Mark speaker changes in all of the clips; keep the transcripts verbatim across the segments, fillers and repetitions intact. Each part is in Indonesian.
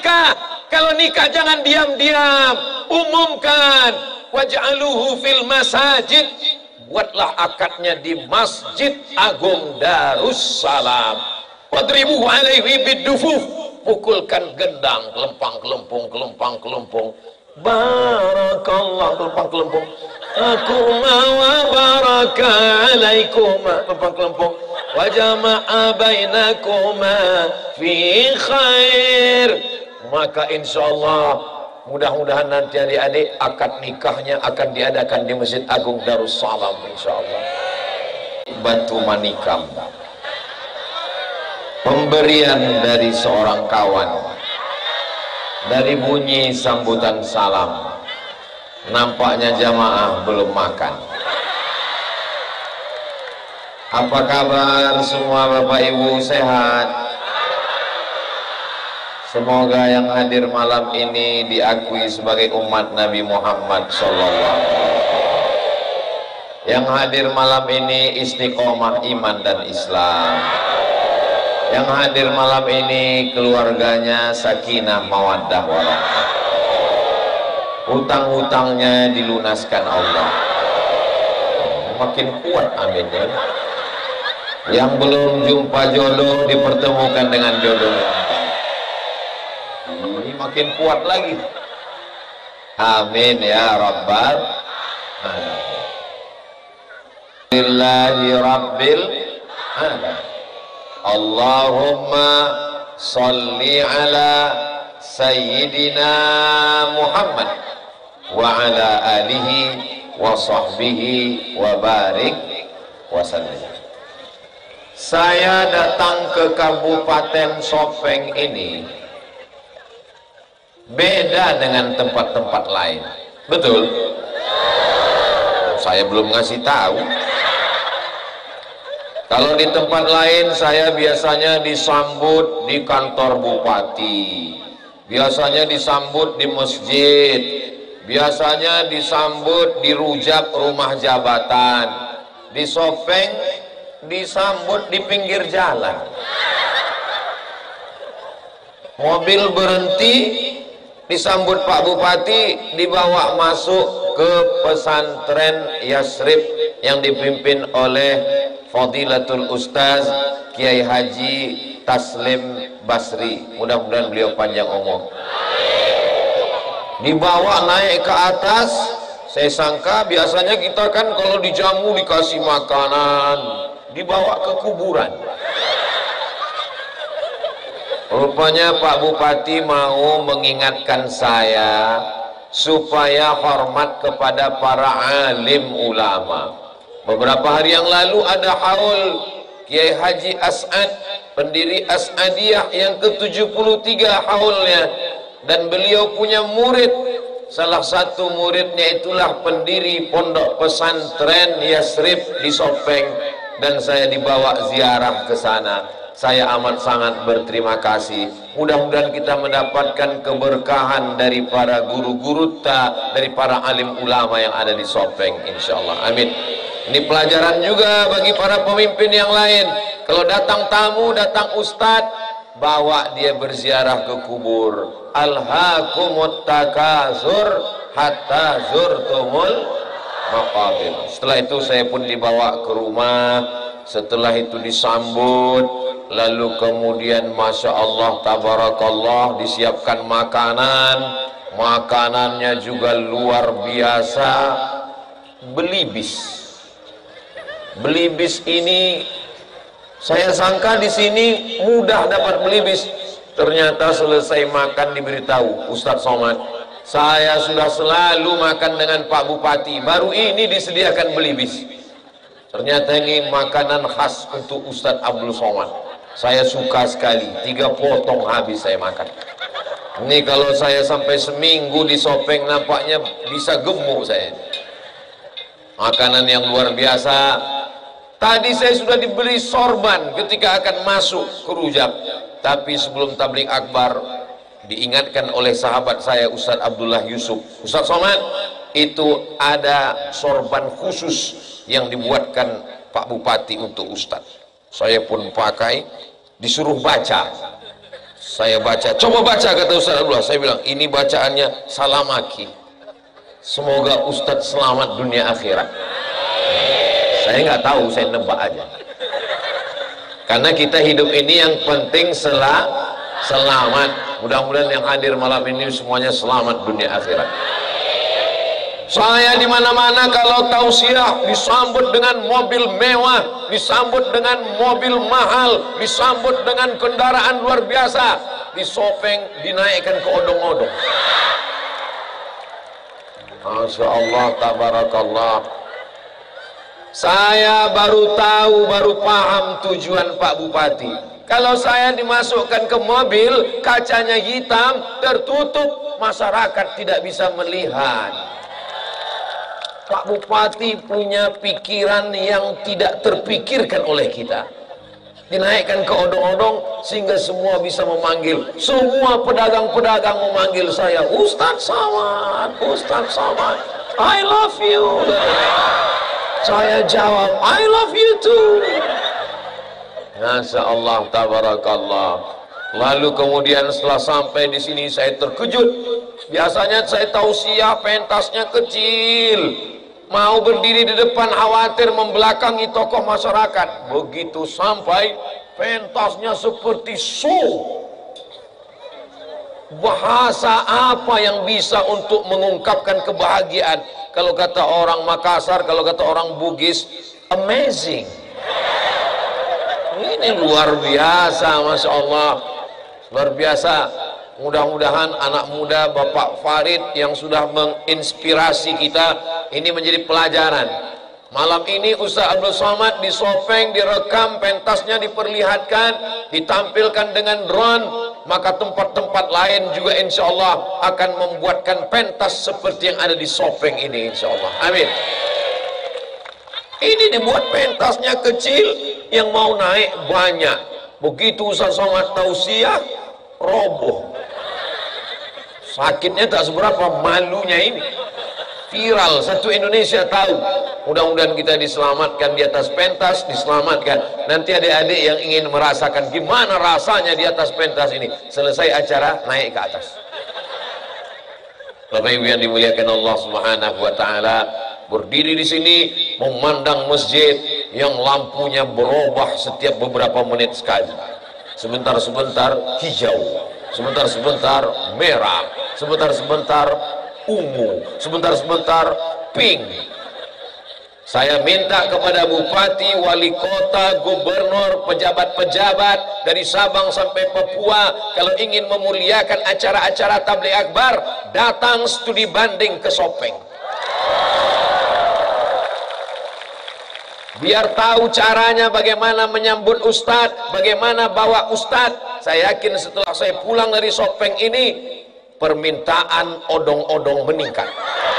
Speaker 1: nikah. Kalau nikah jangan diam-diam, umumkan. Waj'aluhu fil masajid, buatlah akadnya di Masjid Agung Darussalam. Wadribuhu alaihi bidufuf, pukulkan gendang, kelempang kelempung kelempang kelempung. Barakallah, kelempang kelempung. Akuma wa baraka alaikuma, kelempang kelempung. Wa jama'a bainakuma fi khair. Maka insyaallah mudah-mudahan nanti adik-adik akad nikahnya akan diadakan di Masjid Agung Darussalam insyaallah. Batu manikam, pemberian dari seorang kawan. Dari bunyi sambutan salam, nampaknya jamaah belum makan. Apa kabar semua Bapak Ibu, sehat? Semoga yang hadir malam ini diakui sebagai umat Nabi Muhammad shallallahu alaihi wasallam. Yang hadir malam ini istiqomah iman dan Islam. Yang hadir malam ini keluarganya sakinah mawaddah warahmah. Hutang-hutangnya dilunaskan Allah. Makin kuat aminnya. Yang belum jumpa jodoh dipertemukan dengan jodohnya. Ini makin kuat lagi. Amin ya rabbal alamin. Lillahi rabbil alamin. Allahumma salli ala sayyidina Muhammad wa ala alihi wa sahbihi wa barik wa sallim. Saya datang ke Kabupaten Sopeng ini beda dengan tempat-tempat lain. Betul? Saya belum ngasih tahu. Kalau di tempat lain saya biasanya disambut di kantor bupati, biasanya disambut di masjid, biasanya disambut di rujak rumah jabatan. Di Sopeng disambut di pinggir jalan. Mobil berhenti, disambut Pak Bupati, dibawa masuk ke pesantren Yasrib yang dipimpin oleh Fadilatul Ustaz Kiai Haji Taslim Basri. Mudah-mudahan beliau panjang umur. Dibawa naik ke atas. Saya sangka biasanya kita kan kalau dijamu dikasih makanan, dibawa ke kuburan. Rupanya Pak Bupati mau mengingatkan saya supaya hormat kepada para alim ulama. Beberapa hari yang lalu ada haul Kiai Haji As'ad, pendiri As'adiyah yang ke tujuh puluh tiga haulnya, dan beliau punya murid. Salah satu muridnya itulah pendiri pondok pesantren Yasrib di Sopeng, dan saya dibawa ziarah ke sana. Saya amat sangat berterima kasih. Mudah-mudahan kita mendapatkan keberkahan dari para guru-guru ta, dari para alim ulama yang ada di Sopeng insyaallah. Amin. Ini pelajaran juga bagi para pemimpin yang lain. Kalau datang tamu, datang ustadz, bawa dia berziarah ke kubur. Alhaakumut takasur hatta zurtumul maqabir. Setelah itu saya pun dibawa ke rumah. Setelah itu disambut. Lalu kemudian Masya Allah Tabarakallah disiapkan makanan. Makanannya juga luar biasa. Belibis. Belibis ini saya sangka di sini mudah dapat belibis. Ternyata selesai makan diberitahu Ustadz Somad, saya sudah selalu makan dengan Pak Bupati, baru ini disediakan belibis. Ternyata ini makanan khas untuk Ustadz Abdul Somad. Saya suka sekali, tiga potong habis saya makan. Ini kalau saya sampai seminggu di Sopeng nampaknya bisa gemuk saya. Makanan yang luar biasa. Tadi saya sudah diberi sorban ketika akan masuk ke rujak. Tapi sebelum tabligh akbar diingatkan oleh sahabat saya Ustadz Abdullah Yusuf, Ustadz Somad, itu ada sorban khusus yang dibuatkan Pak Bupati untuk Ustadz. Saya pun pakai, disuruh baca. Saya baca, coba baca kata Ustaz Abdullah. Saya bilang, ini bacaannya Salamaki. Semoga Ustadz selamat dunia akhirat. Saya nggak tahu, saya nebak aja. Karena kita hidup ini yang penting sel selamat. Mudah-mudahan yang hadir malam ini semuanya selamat dunia akhirat. Saya di mana-mana kalau tausiah disambut dengan mobil mewah, disambut dengan mobil mahal, disambut dengan kendaraan luar biasa, disopeng, dinaikkan ke odong-odong. Masya Allah, tabarakallah. Saya baru tahu, baru paham tujuan Pak Bupati. Kalau saya dimasukkan ke mobil, kacanya hitam, tertutup, masyarakat tidak bisa melihat. Pak Bupati punya pikiran yang tidak terpikirkan oleh kita. Dinaikkan ke odong-odong sehingga semua bisa memanggil. Semua pedagang-pedagang memanggil saya, Ustadz Somad, Ustadz Somad, I love you. Saya jawab, I love you too. Masya Allah, tabarakallah. Lalu kemudian setelah sampai di sini saya terkejut. Biasanya saya tausiah pentasnya kecil. Mau berdiri di depan khawatir membelakangi tokoh masyarakat. Begitu sampai pentasnya seperti show. Bahasa apa yang bisa untuk mengungkapkan kebahagiaan? Kalau kata orang Makassar, kalau kata orang Bugis, amazing. Ini luar biasa, Masya Allah. Luar biasa. Mudah-mudahan anak muda Bapak Farid yang sudah menginspirasi kita ini menjadi pelajaran. Malam ini Ustaz Abdul Somad disopeng, direkam, pentasnya diperlihatkan, ditampilkan dengan drone, maka tempat-tempat lain juga insya Allah akan membuatkan pentas seperti yang ada di sopeng ini insya Allah. Amin. Ini dibuat pentasnya kecil, yang mau naik banyak. Begitu Ustaz Somad tausiah, roboh. Sakitnya tak seberapa, malunya ini viral, satu Indonesia tahu. Mudah-mudahan kita diselamatkan di atas pentas, diselamatkan. Nanti adik-adik yang ingin merasakan gimana rasanya di atas pentas ini, selesai acara naik ke atas. Bapak Ibu yang dimuliakan Allah Subhanahu wa taala, berdiri di sini memandang masjid yang lampunya berubah setiap beberapa menit sekali. Sebentar-sebentar hijau, sebentar-sebentar merah, sebentar-sebentar ungu, sebentar-sebentar pink. Saya minta kepada bupati, wali kota, gubernur, pejabat-pejabat dari Sabang sampai Papua, kalau ingin memuliakan acara-acara tabligh akbar, datang studi banding ke Sopeng. Biar tahu caranya bagaimana menyambut ustadz, bagaimana bawa ustadz. Saya yakin setelah saya pulang dari Sopeng ini, permintaan odong-odong meningkat.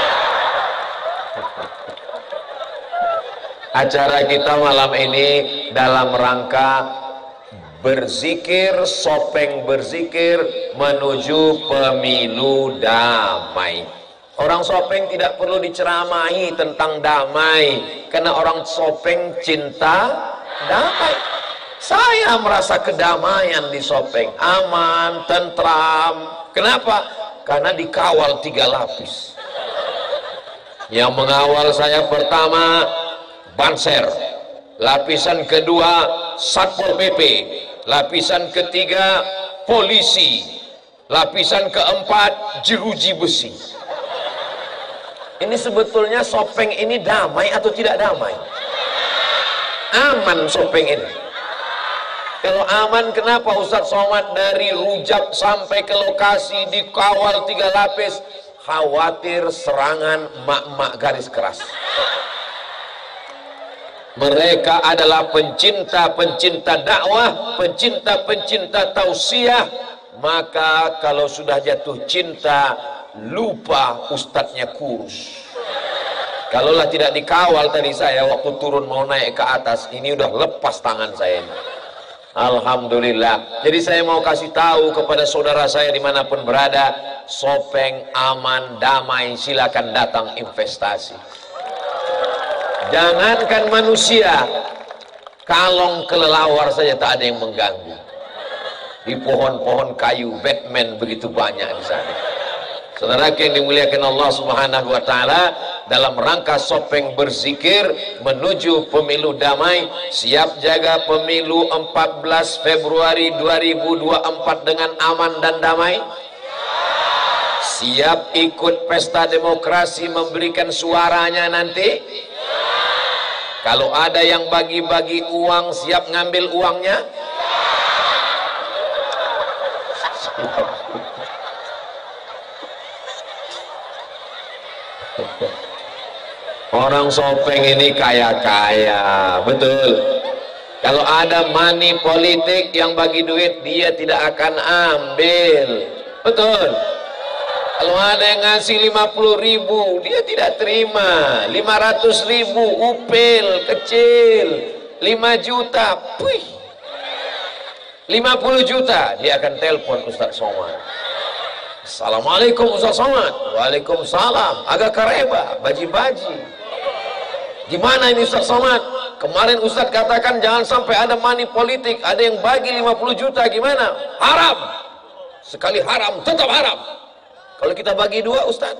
Speaker 1: Acara kita malam ini dalam rangka berzikir, Sopeng berzikir menuju pemilu damai. Orang Sopeng tidak perlu diceramahi tentang damai, karena orang Sopeng cinta damai. Saya merasa kedamaian di Sopeng, aman, tentram. Kenapa? Karena dikawal tiga lapis. Yang mengawal saya pertama Banser, lapisan kedua Satpol P P, lapisan ketiga polisi, lapisan keempat jeruji besi. Ini sebetulnya Sopeng ini damai atau tidak damai? Aman Sopeng ini. Kalau aman, kenapa Ustadz Somad dari Rujak sampai ke lokasi dikawal tiga lapis? Khawatir serangan mak-mak garis keras. Mereka adalah pencinta-pencinta dakwah, pencinta-pencinta tausiah. Maka kalau sudah jatuh cinta, lupa ustadznya kurus. Kalaulah tidak dikawal tadi saya waktu turun mau naik ke atas, ini udah lepas tangan saya ini. Alhamdulillah. Jadi saya mau kasih tahu kepada saudara saya dimanapun berada, Sopeng aman, damai, silakan datang investasi. Jangankan manusia, kalong kelelawar saja tak ada yang mengganggu. Di pohon-pohon kayu Batman begitu banyak di sana. Saudara yang dimuliakan Allah Subhanahu wa taala, dalam rangka sopeng berzikir menuju pemilu damai, siap jaga pemilu empat belas Februari dua ribu dua puluh empat dengan aman dan damai. Siap ikut pesta demokrasi memberikan suaranya nanti. Kalau ada yang bagi-bagi uang, siap ngambil uangnya. Orang Sopeng ini kaya-kaya, betul. Kalau ada money politik yang bagi duit, dia tidak akan ambil, betul. Kalau ada yang ngasih lima puluh ribu, dia tidak terima. Lima ratus ribu upil kecil, lima juta, puih, lima puluh juta, dia akan telepon Ustaz Somad. Assalamualaikum Ustaz Somad. Waalaikumsalam. Agak kareba, baji-baji. Gimana ini Ustaz Somad? Kemarin Ustaz katakan jangan sampai ada money politik. Ada yang bagi lima puluh juta, gimana? Haram. Sekali haram, tetap haram. Kalau kita bagi dua Ustaz.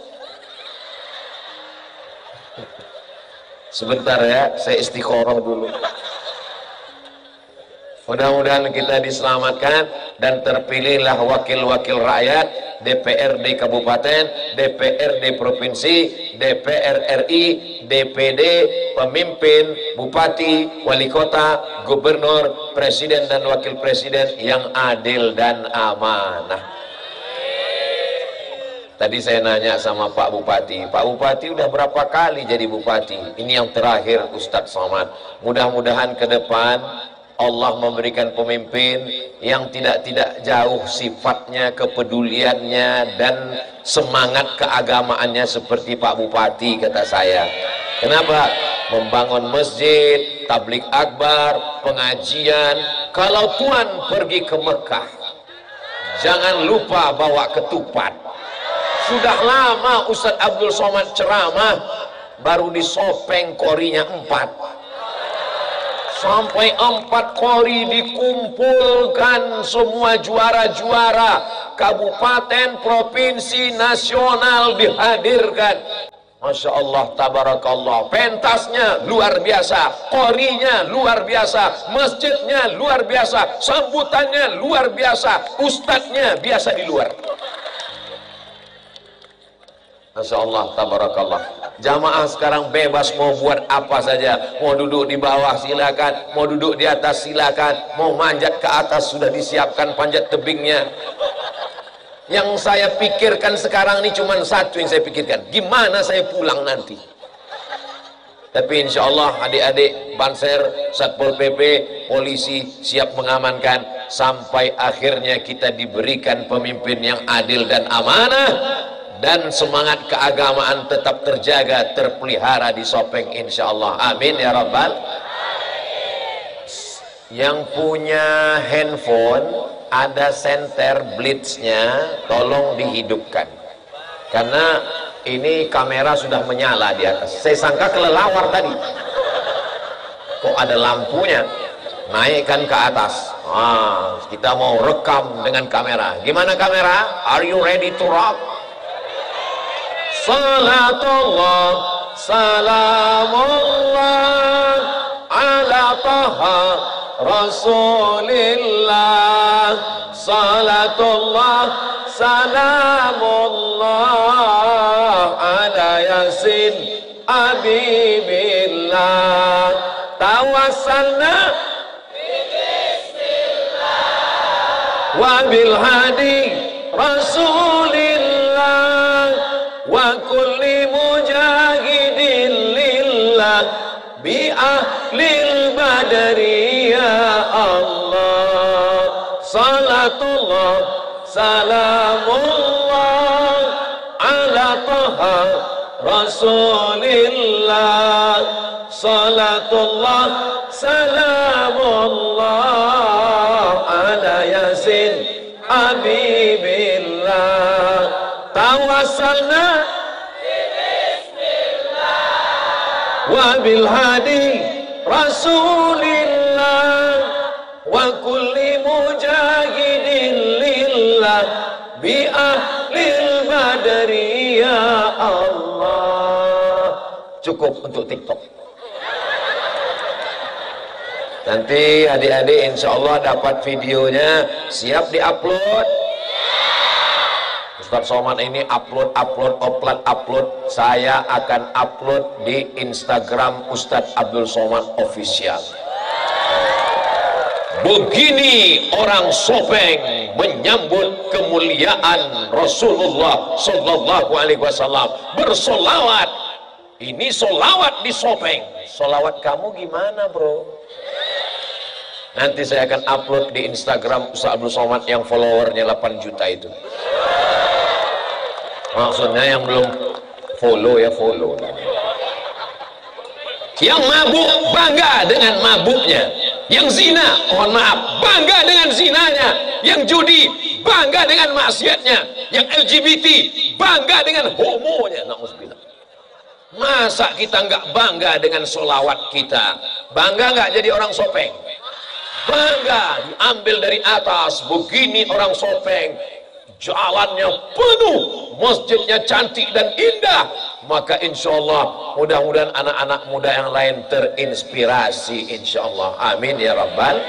Speaker 1: Sebentar ya, saya istiqoroh dulu. Mudah-mudahan kita diselamatkan dan terpilihlah wakil-wakil rakyat, D P R D Kabupaten, D P R D Provinsi, D P R R I, D P D, pemimpin, bupati, wali kota, gubernur, presiden dan wakil presiden yang adil dan amanah. Tadi saya nanya sama Pak Bupati, Pak Bupati udah berapa kali jadi bupati? Ini yang terakhir Ustadz Somad. Mudah-mudahan ke depan Allah memberikan pemimpin yang tidak-tidak jauh sifatnya, kepeduliannya, dan semangat keagamaannya seperti Pak Bupati, kata saya. Kenapa? Membangun masjid, tablik akbar, pengajian. Kalau Tuhan pergi ke Mekah, jangan lupa bawa ketupat. Sudah lama Ustadz Abdul Somad ceramah, baru di Sopeng korinya empat. Sampai empat kori dikumpulkan semua juara-juara kabupaten, provinsi, nasional dihadirkan. Masya Allah, tabarakallah. Pentasnya luar biasa, korinya luar biasa, masjidnya luar biasa, sambutannya luar biasa, ustadznya biasa di luar. Masya Allah, tabarakallah. Jamaah sekarang bebas mau buat apa saja. Mau duduk di bawah silakan, mau duduk di atas silakan, mau manjat ke atas sudah disiapkan panjat tebingnya. Yang saya pikirkan sekarang ini cuma satu yang saya pikirkan, gimana saya pulang nanti. Tapi insya Allah adik-adik Banser, Satpol P P, polisi siap mengamankan sampai akhirnya kita diberikan pemimpin yang adil dan amanah. Dan semangat keagamaan tetap terjaga, terpelihara di Sopeng insya Allah. Amin ya Rabbal. Yang punya handphone ada senter blitznya, tolong dihidupkan. Karena ini kamera sudah menyala di atas. Saya sangka kelelawar tadi. Kok ada lampunya? Naikkan ke atas. Ah, kita mau rekam dengan kamera. Gimana kamera? Are you ready to rock? Salatullah, salamullah ala taha rasulillah. Salatullah, salamullah ala yasin habibillah. Tawassalna wa bil hadi rasulillah wa kulli mujahidin lillah bi ahlil badri ya Allah. Salatullah, salamullah ala taha rasulillah. Salatullah, salamullah ala yasin habibillah. Tawassalna wa bil hadi rasulillah wa kulli mujahidin bi ahlil badri ya Allah. Cukup untuk TikTok. Nanti adik-adik insya Allah dapat videonya, siap diupload. Ustaz Somad ini upload, upload, upload, upload. Saya akan upload di Instagram Ustaz Abdul Somad Official. Begini orang Sopeng menyambut kemuliaan Rasulullah Sallallahu Alaihi Wasallam, bersolawat. Ini solawat di Sopeng. Solawat kamu gimana, bro? Nanti saya akan upload di Instagram Ustaz Abdul Somad yang followernya delapan juta itu. Maksudnya yang belum follow ya follow. Yang mabuk bangga dengan mabuknya. Yang zina, mohon maaf, bangga dengan zinanya. Yang judi, bangga dengan maksiatnya. Yang L G B T, bangga dengan homonya. Na'udzubillah. Masa kita nggak bangga dengan solawat kita? Bangga nggak jadi orang Sopeng? Bangga, diambil dari atas. Begini orang Sopeng, jalannya penuh, masjidnya cantik dan indah. Maka insya Allah mudah-mudahan anak-anak muda yang lain terinspirasi, insya Allah. Amin ya Rabbal.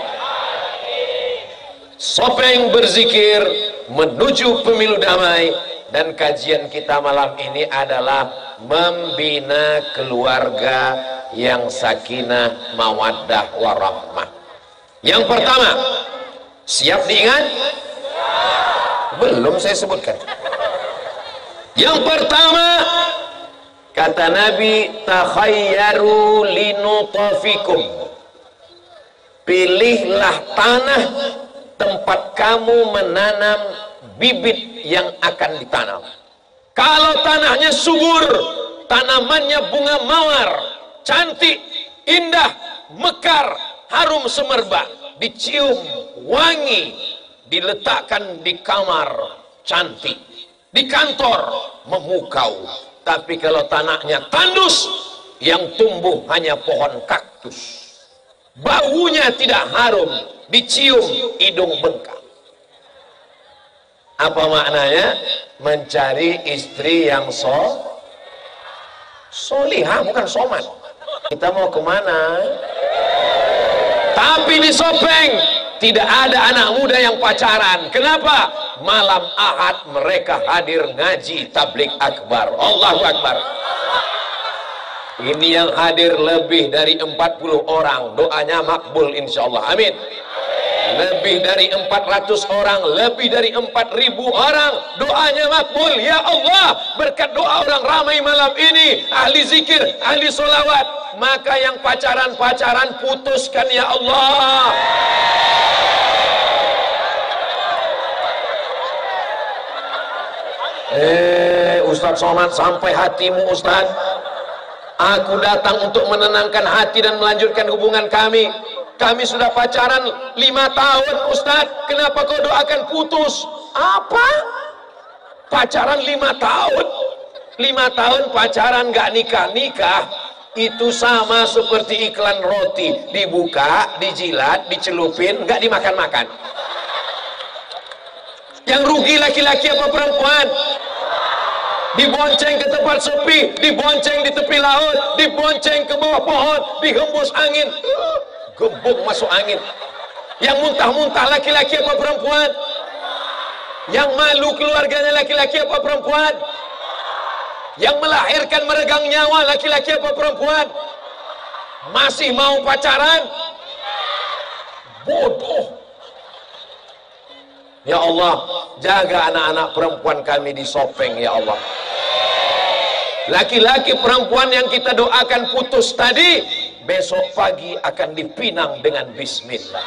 Speaker 1: Sopeng berzikir menuju pemilu damai. Dan kajian kita malam ini adalah membina keluarga yang sakinah, mawaddah, warahmah. Yang pertama, siap diingat? Belum saya sebutkan. Yang pertama, kata Nabi, takhayyaru linutafikum. Pilihlah tanah tempat kamu menanam bibit yang akan ditanam. Kalau tanahnya subur, tanamannya bunga mawar, cantik, indah, mekar, harum semerbak, dicium wangi, diletakkan di kamar cantik, di kantor memukau. Tapi kalau tanahnya tandus, yang tumbuh hanya pohon kaktus, baunya tidak harum, dicium hidung bengkak. Apa maknanya? Mencari istri yang so solihah, bukan somat. Kita mau kemana? Tapi di Sopeng tidak ada anak muda yang pacaran. Kenapa? Malam Ahad mereka hadir ngaji tablik akbar. Allahu Akbar. Ini yang hadir lebih dari empat puluh orang. Doanya makbul insya Allah. Amin. Lebih dari empat ratus orang, lebih dari empat ribu orang, doanya makbul. Ya Allah, berkat doa orang ramai malam ini, ahli zikir, ahli solawat, maka yang pacaran-pacaran putuskan ya Allah. Eh, Ustaz Somad, sampai hatimu Ustaz. Aku datang untuk menenangkan hati dan melanjutkan hubungan kami. Kami sudah pacaran lima tahun Ustaz. Kenapa kau doakan putus? Apa? Pacaran lima tahun? Lima tahun pacaran gak nikah-nikah. Itu sama seperti iklan roti. Dibuka, dijilat, dicelupin, gak dimakan-makan. Yang rugi laki-laki apa perempuan? Dibonceng ke tempat sepi, dibonceng di tepi laut, dibonceng ke bawah pohon, dihembus angin, gembung masuk angin. Yang muntah-muntah laki-laki apa perempuan? Yang malu keluarganya laki-laki apa perempuan? Yang melahirkan meregang nyawa laki-laki apa perempuan? Masih mau pacaran? Bodoh. Ya Allah, jaga anak-anak perempuan kami di Sopeng ya Allah. Laki-laki perempuan yang kita doakan putus tadi, besok pagi akan dipinang dengan bismillah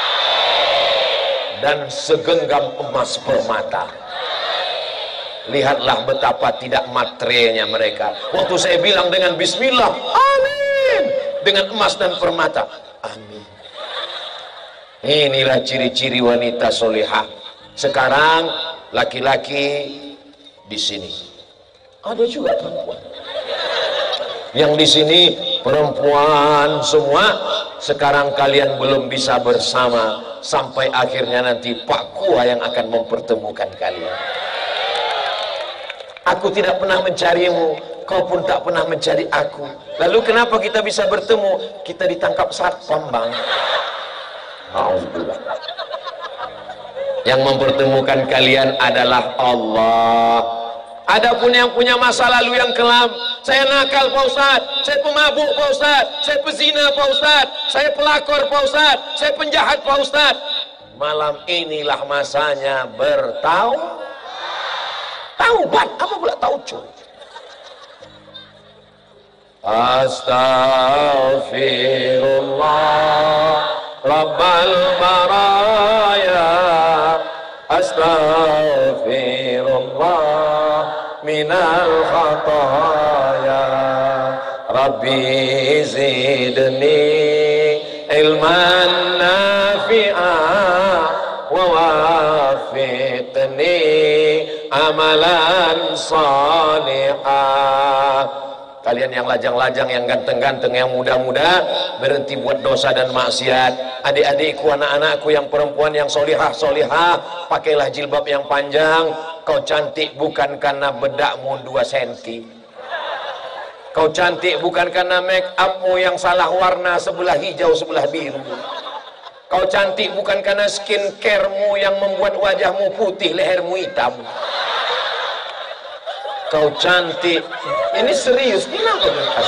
Speaker 1: dan segenggam emas permata. Lihatlah betapa tidak materainya mereka. Waktu saya bilang dengan bismillah, amin, dengan emas dan permata, amin. Inilah ciri-ciri wanita solehah. Sekarang laki-laki di sini, ada juga perempuan. Yang di sini perempuan semua. Sekarang kalian belum bisa bersama, sampai akhirnya nanti Pak Kua yang akan mempertemukan kalian. Aku tidak pernah mencarimu, kau pun tak pernah mencari aku. Lalu kenapa kita bisa bertemu? Kita ditangkap satpam, Bang. Alhamdulillah. Yang mempertemukan kalian adalah Allah. Adapun yang punya masa lalu yang kelam, saya nakal Pak Ustadz, saya pemabuk Pak Ustadz, saya pezina Pak Ustadz, saya pelakor Pak Ustadz, saya penjahat Pak Ustadz. Malam inilah masanya bertaubat. Taubat, apa pula taubat? Astaghfirullah Rabbal baraya, astaghfirullah minal khataya, Rabbi zidni ilman nafi'ah wa wafiqni amalan salihah. Kalian yang lajang-lajang, yang ganteng-ganteng, yang muda-muda, berhenti buat dosa dan maksiat. Adik-adikku, anak-anakku yang perempuan, yang solihah-solihah, pakailah jilbab yang panjang. Kau cantik bukan karena bedakmu dua senti. Kau cantik bukan karena make upmu yang salah warna, sebelah hijau sebelah biru. Kau cantik bukan karena skincaremu yang membuat wajahmu putih, lehermu hitam. Kau cantik, ini serius, kenapa?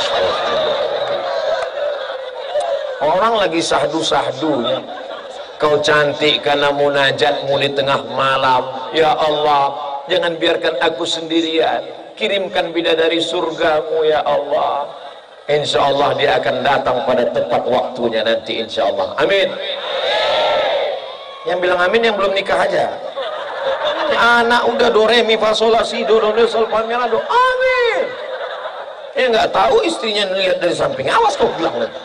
Speaker 1: Orang lagi sahdu-sahdunya. Kau cantik karena munajatmu di tengah malam. Ya Allah, jangan biarkan aku sendirian. Kirimkan bidadari surgamu ya Allah. Insya Allah dia akan datang pada tepat waktunya nanti insya Allah. Amin. Yang bilang amin yang belum nikah aja. Anak udah do re mi fa sol la si do do re sol fa mi la do, amin. Eh nggak tahu istrinya lihat dari samping, awas kau bilang nanti.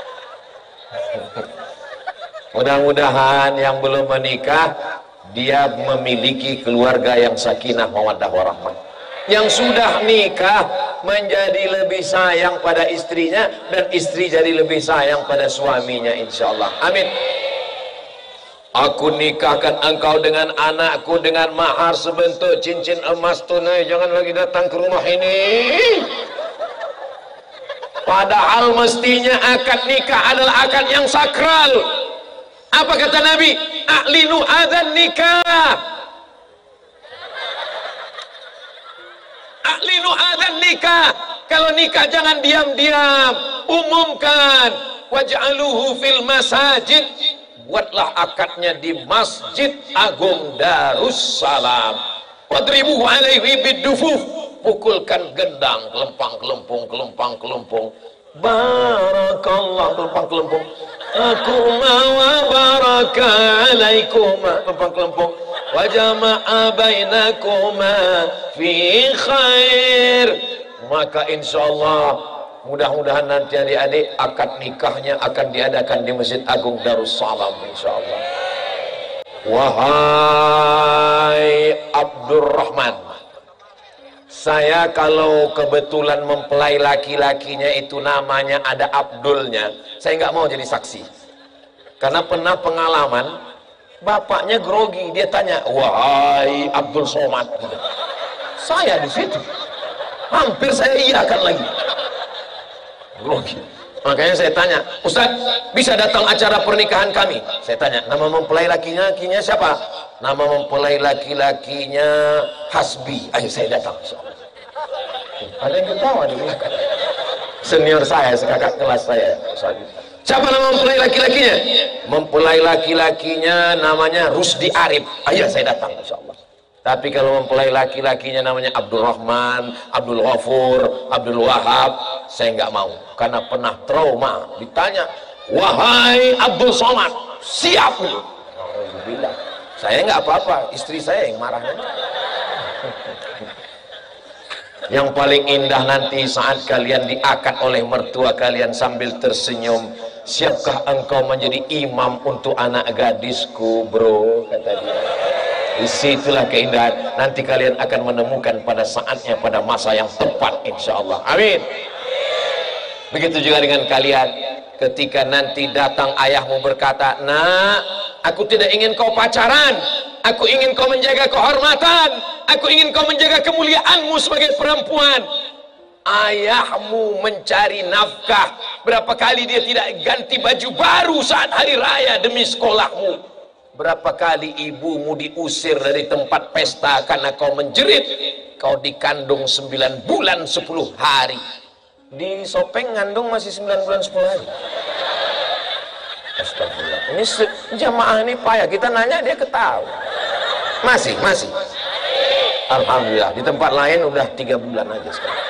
Speaker 1: Mudah-mudahan yang belum menikah dia memiliki keluarga yang sakinah mawaddah warahmah. Yang sudah nikah menjadi lebih sayang pada istrinya, dan istri jadi lebih sayang pada suaminya insyaallah. Amin. Aku nikahkan engkau dengan anakku dengan mahar sebentuk cincin emas tunai. Jangan lagi datang ke rumah ini. Padahal mestinya akad nikah adalah akad yang sakral. Apa kata Nabi? A'linu adzan nikah. A'linu adzan nikah. Kalau nikah jangan diam-diam, umumkan. Waj'aluhu fil masajid. Buatlah akadnya di Masjid Agung Darussalam. Wadribu alaihi bidufuf. Pukulkan gendang, kelempang kelempung, kelempang kelempung. Barakallah, kelempang kelempung. Aku mawa baraka alaikuma, kelempang kelempung. Wa jama'a bainakuma fi khair. Maka insyaallah mudah-mudahan nanti adik-adik akad nikahnya akan diadakan di Masjid Agung Darussalam insyaallah. Wahai Abdurrahman, saya kalau kebetulan mempelai laki-lakinya itu namanya ada Abdulnya, saya nggak mau jadi saksi. Karena pernah pengalaman bapaknya grogi, dia tanya, wahai Abdul Somad, saya di situ, hampir saya iyakan lagi. Grogi. Makanya saya tanya, Ustaz, bisa datang acara pernikahan kami? Saya tanya, nama mempelai laki-lakinya siapa? Nama mempelai laki-lakinya Hasbi. Ayo saya datang. Ada yang ketawa di belakang. Senior saya, kakak kelas saya. Siapa nama mempelai laki-lakinya? Mempelai laki-lakinya namanya Rusdi Arif. Ayo saya datang, insyaallah. Tapi kalau mempelai laki-lakinya namanya Abdul Rahman, Abdul Ghafur, Abdul Wahab, saya nggak mau. Karena pernah trauma. Ditanya, wahai Abdul Somad, siap. Alhamdulillah. Saya nggak apa-apa, istri saya yang marah. Yang paling indah nanti saat kalian diakad oleh mertua kalian sambil tersenyum. Siapkah engkau menjadi imam untuk anak gadisku, bro? Kata dia. Disitulah keindahan. Nanti kalian akan menemukan pada saatnya, pada masa yang tepat insyaallah. Amin. Begitu juga dengan kalian. Ketika nanti datang ayahmu berkata, nak, Aku tidak ingin kau pacaran. Aku ingin kau menjaga kehormatan. Aku ingin kau menjaga kemuliaanmu sebagai perempuan. Ayahmu mencari nafkah. Berapa kali dia tidak ganti baju baru saat hari raya demi sekolahmu. Berapa kali ibumu diusir dari tempat pesta karena kau menjerit. Kau dikandung sembilan bulan sepuluh hari. Di Sopeng ngandung masih sembilan bulan sepuluh hari. Astagfirullah. Ini jamaah ini payah. Kita nanya dia ketawa. Masih, masih. Alhamdulillah. Di tempat lain udah tiga bulan aja sekarang.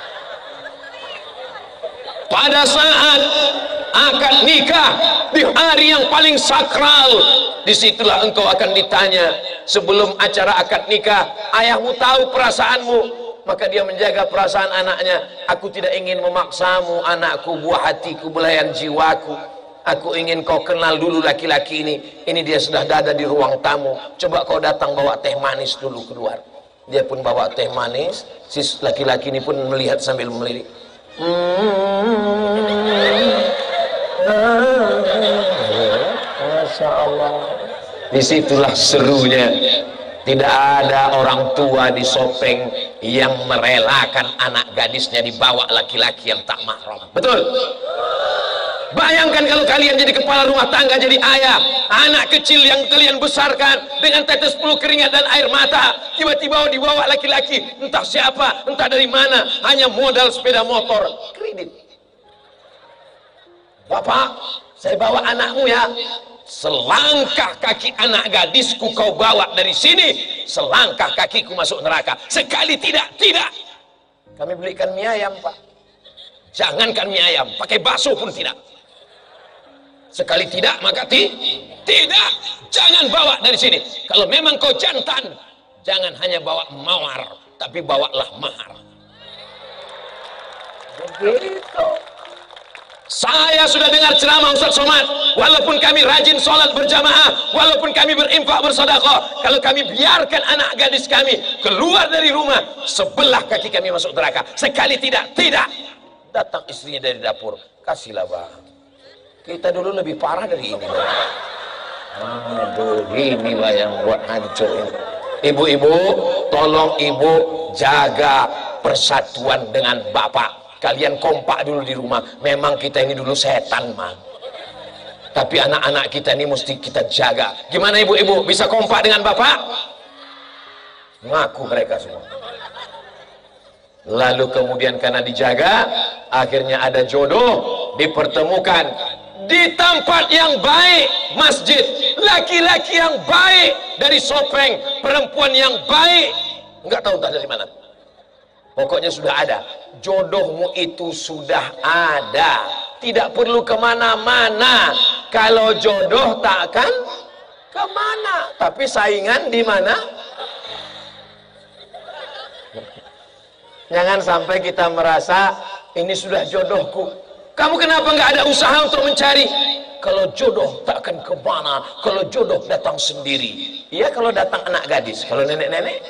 Speaker 1: Pada saat akad nikah di hari yang paling sakral, disitulah engkau akan ditanya. Sebelum acara akad nikah, ayahmu tahu perasaanmu, maka dia menjaga perasaan anaknya. Aku tidak ingin memaksamu, anakku, buah hatiku, belayan jiwaku. Aku ingin kau kenal dulu laki-laki ini. Ini dia sudah ada di ruang tamu. Coba kau datang bawa teh manis dulu keluar. Dia pun bawa teh manis. Si laki-laki ini pun melihat sambil melirik. Masya Allah. Disitulah serunya. Tidak ada orang tua di Sopeng yang merelakan anak gadisnya dibawa laki-laki yang tak mahram. Betul? Bayangkan kalau kalian jadi kepala rumah tangga, jadi ayah, anak kecil yang kalian besarkan dengan tetes peluh keringat dan air mata, tiba-tiba dibawa laki-laki, entah siapa, entah dari mana, hanya modal sepeda motor, kredit. Bapak, saya bawa anakmu ya. Selangkah kaki anak gadisku kau bawa dari sini, selangkah kakiku masuk neraka. Sekali tidak, tidak. Kami belikan mie ayam, Pak. Jangankan mie ayam, pakai bakso pun tidak. Sekali tidak, maka ti tidak. Jangan bawa dari sini. Kalau memang kau jantan, jangan hanya bawa mawar, tapi bawalah mahar. Begitu. Saya sudah dengar ceramah Ustaz Somad. Walaupun kami rajin sholat berjamaah, walaupun kami berinfak bersedekah, kalau kami biarkan anak gadis kami keluar dari rumah, sebelah kaki kami masuk neraka. Sekali tidak, tidak. Datang istrinya dari dapur, kasihlah bang. Kita dulu lebih parah dari ini. Aduh, inilah yang buat hancur ini. Ibu-ibu, tolong ibu jaga persatuan dengan bapak. Kalian kompak dulu di rumah. Memang kita ini dulu setan, man. Tapi anak-anak kita ini mesti kita jaga. Gimana ibu-ibu? Bisa kompak dengan bapak? Ngaku mereka semua. Lalu kemudian karena dijaga, akhirnya ada jodoh, dipertemukan di tempat yang baik, masjid. Laki-laki yang baik dari Sopeng, perempuan yang baik, nggak tahu tak dari mana. Pokoknya sudah ada. Jodohmu itu sudah ada. Tidak perlu kemana-mana. Kalau jodoh takkan kemana. Tapi saingan di mana? Jangan sampai kita merasa ini sudah jodohku. Kamu kenapa nggak ada usaha untuk mencari? Kalau jodoh takkan kemana. Kalau jodoh datang sendiri. Iya kalau datang anak gadis. Kalau nenek-nenek.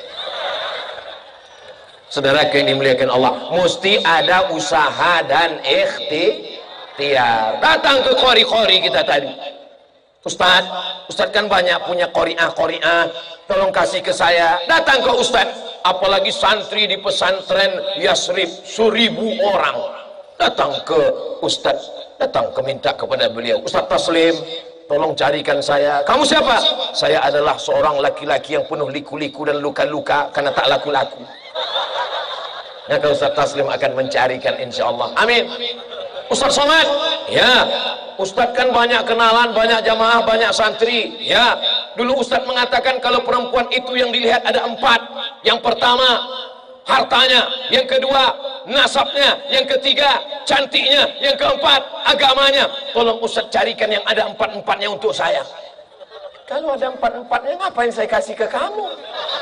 Speaker 1: Saudara yang dimuliakan Allah, mesti ada usaha dan ikhtiar. Datang ke kori-kori kita tadi. Ustaz, Ustaz kan banyak punya koriah-koriah, tolong kasih ke saya. Datang ke Ustaz, apalagi santri di pesantren Yasrib, seribu orang. Datang ke Ustaz, datang ke minta kepada beliau, Ustaz Taslim, tolong carikan saya. Kamu siapa? Saya adalah seorang laki-laki yang penuh liku-liku dan luka-luka karena tak laku-laku. Maka Ustaz Taslim akan mencarikan insya Allah. Amin. Ustaz Somad, ya. Ustaz kan banyak kenalan, banyak jamaah, banyak santri. Ya. Dulu Ustaz mengatakan kalau perempuan itu yang dilihat ada empat. Yang pertama, hartanya. Yang kedua, nasabnya. Yang ketiga, cantiknya. Yang keempat, agamanya. Tolong Ustaz carikan yang ada empat-empatnya untuk saya. Kalau ada empat-empatnya, ngapain saya kasih ke kamu?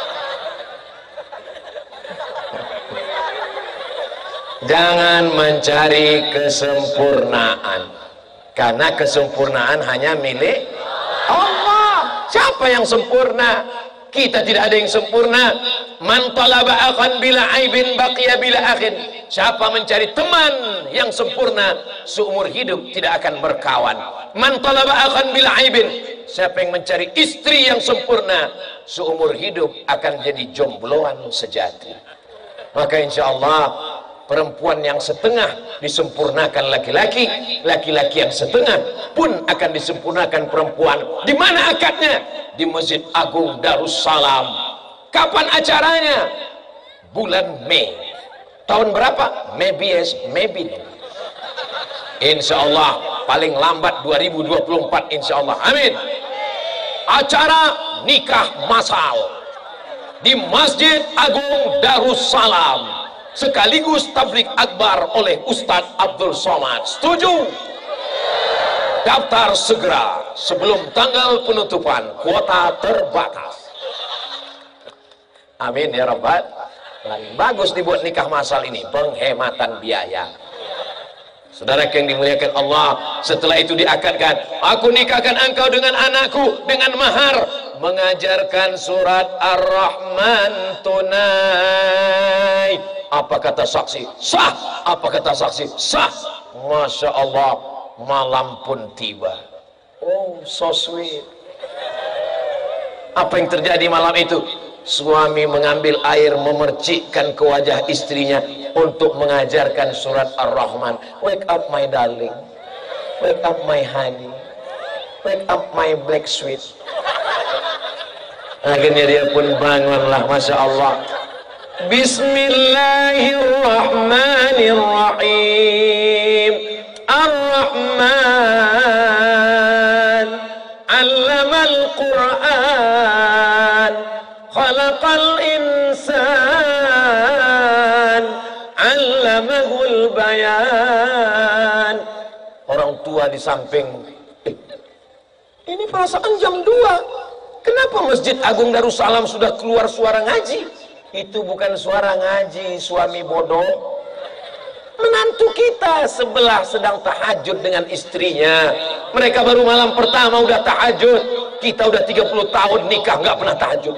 Speaker 1: Jangan mencari kesempurnaan, karena kesempurnaan hanya milik Allah. Siapa yang sempurna? Kita tidak ada yang sempurna. Man talaba akhan bila aibin baqiya bila akhin. Siapa mencari teman yang sempurna, seumur hidup tidak akan berkawan. Man talaba akhan bila aibin, siapa yang mencari istri yang sempurna seumur hidup akan jadi jombloan sejati. Maka insya Allah perempuan yang setengah disempurnakan laki-laki, laki-laki yang setengah pun akan disempurnakan perempuan. Di mana akadnya? Di Masjid Agung Darussalam. Kapan acaranya? Bulan Mei. Tahun berapa? Maybe yes, maybe no. Insya Allah paling lambat dua ribu dua puluh empat, insya Allah. Amin. Acara nikah massal di Masjid Agung Darussalam, sekaligus tablik akbar oleh Ustadz Abdul Somad. Setuju? Daftar segera sebelum tanggal penutupan, kuota terbatas. Amin ya Rabbal alamin. Bagus dibuat nikah massal ini, penghematan biaya. Saudara yang dimuliakan Allah, setelah itu diakadkan, aku nikahkan engkau dengan anakku dengan mahar, mengajarkan surat Ar-Rahman tunai. Apa kata saksi? Sah. Apa kata saksi? Sah. Masya Allah, malam pun tiba. Oh, so sweet. Apa yang terjadi malam itu? Suami mengambil air memercikkan ke wajah istrinya untuk mengajarkan surat Ar-Rahman. Wake up my darling, wake up my honey, wake up my black sweet. Akhirnya dia pun bangunlah, Masya Allah. Bismillahirrahmanirrahim. Ar-Rahman 'allamal Qur'an, khalaqal insan, 'allamahul bayan. Orang tua di samping, eh, ini perasaan jam dua. Kenapa Masjid Agung Darussalam sudah keluar suara ngaji? Itu bukan suara ngaji, suami bodoh. Menantu kita sebelah sedang tahajud dengan istrinya. Mereka baru malam pertama udah tahajud. Kita udah tiga puluh tahun nikah nggak pernah tahajud.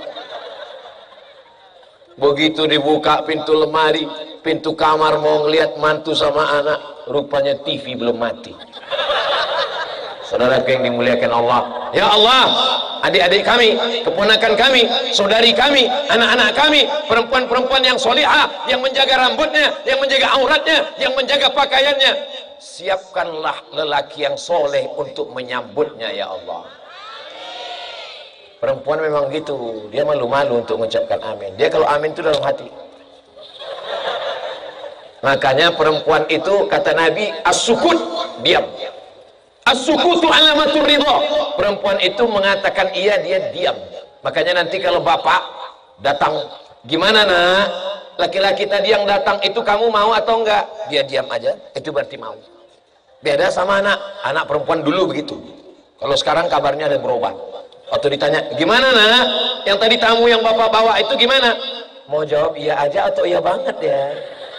Speaker 1: Begitu dibuka pintu lemari, pintu kamar mau ngeliat mantu sama anak, rupanya T V belum mati. Saudara yang dimuliakan Allah, ya Allah, adik-adik kami, keponakan kami, saudari kami, anak-anak kami, perempuan-perempuan yang solihah, yang menjaga rambutnya, yang menjaga auratnya, yang menjaga pakaiannya, siapkanlah lelaki yang soleh untuk menyambutnya, ya Allah. Perempuan memang gitu, dia malu-malu untuk mengucapkan amin. Dia kalau amin itu dalam hati. Makanya perempuan itu kata Nabi, as-sukut, diam. As-sukutu alamatur ridha. Perempuan itu mengatakan iya, dia diam. Makanya nanti kalau bapak datang, gimana nak? Laki-laki tadi yang datang itu kamu mau atau enggak? Dia diam aja, itu berarti mau. Beda sama anak, anak perempuan dulu begitu. Kalau sekarang kabarnya ada berubah. Waktu ditanya, gimana nak? Yang tadi tamu yang bapak bawa itu gimana? Mau jawab iya aja atau iya banget ya?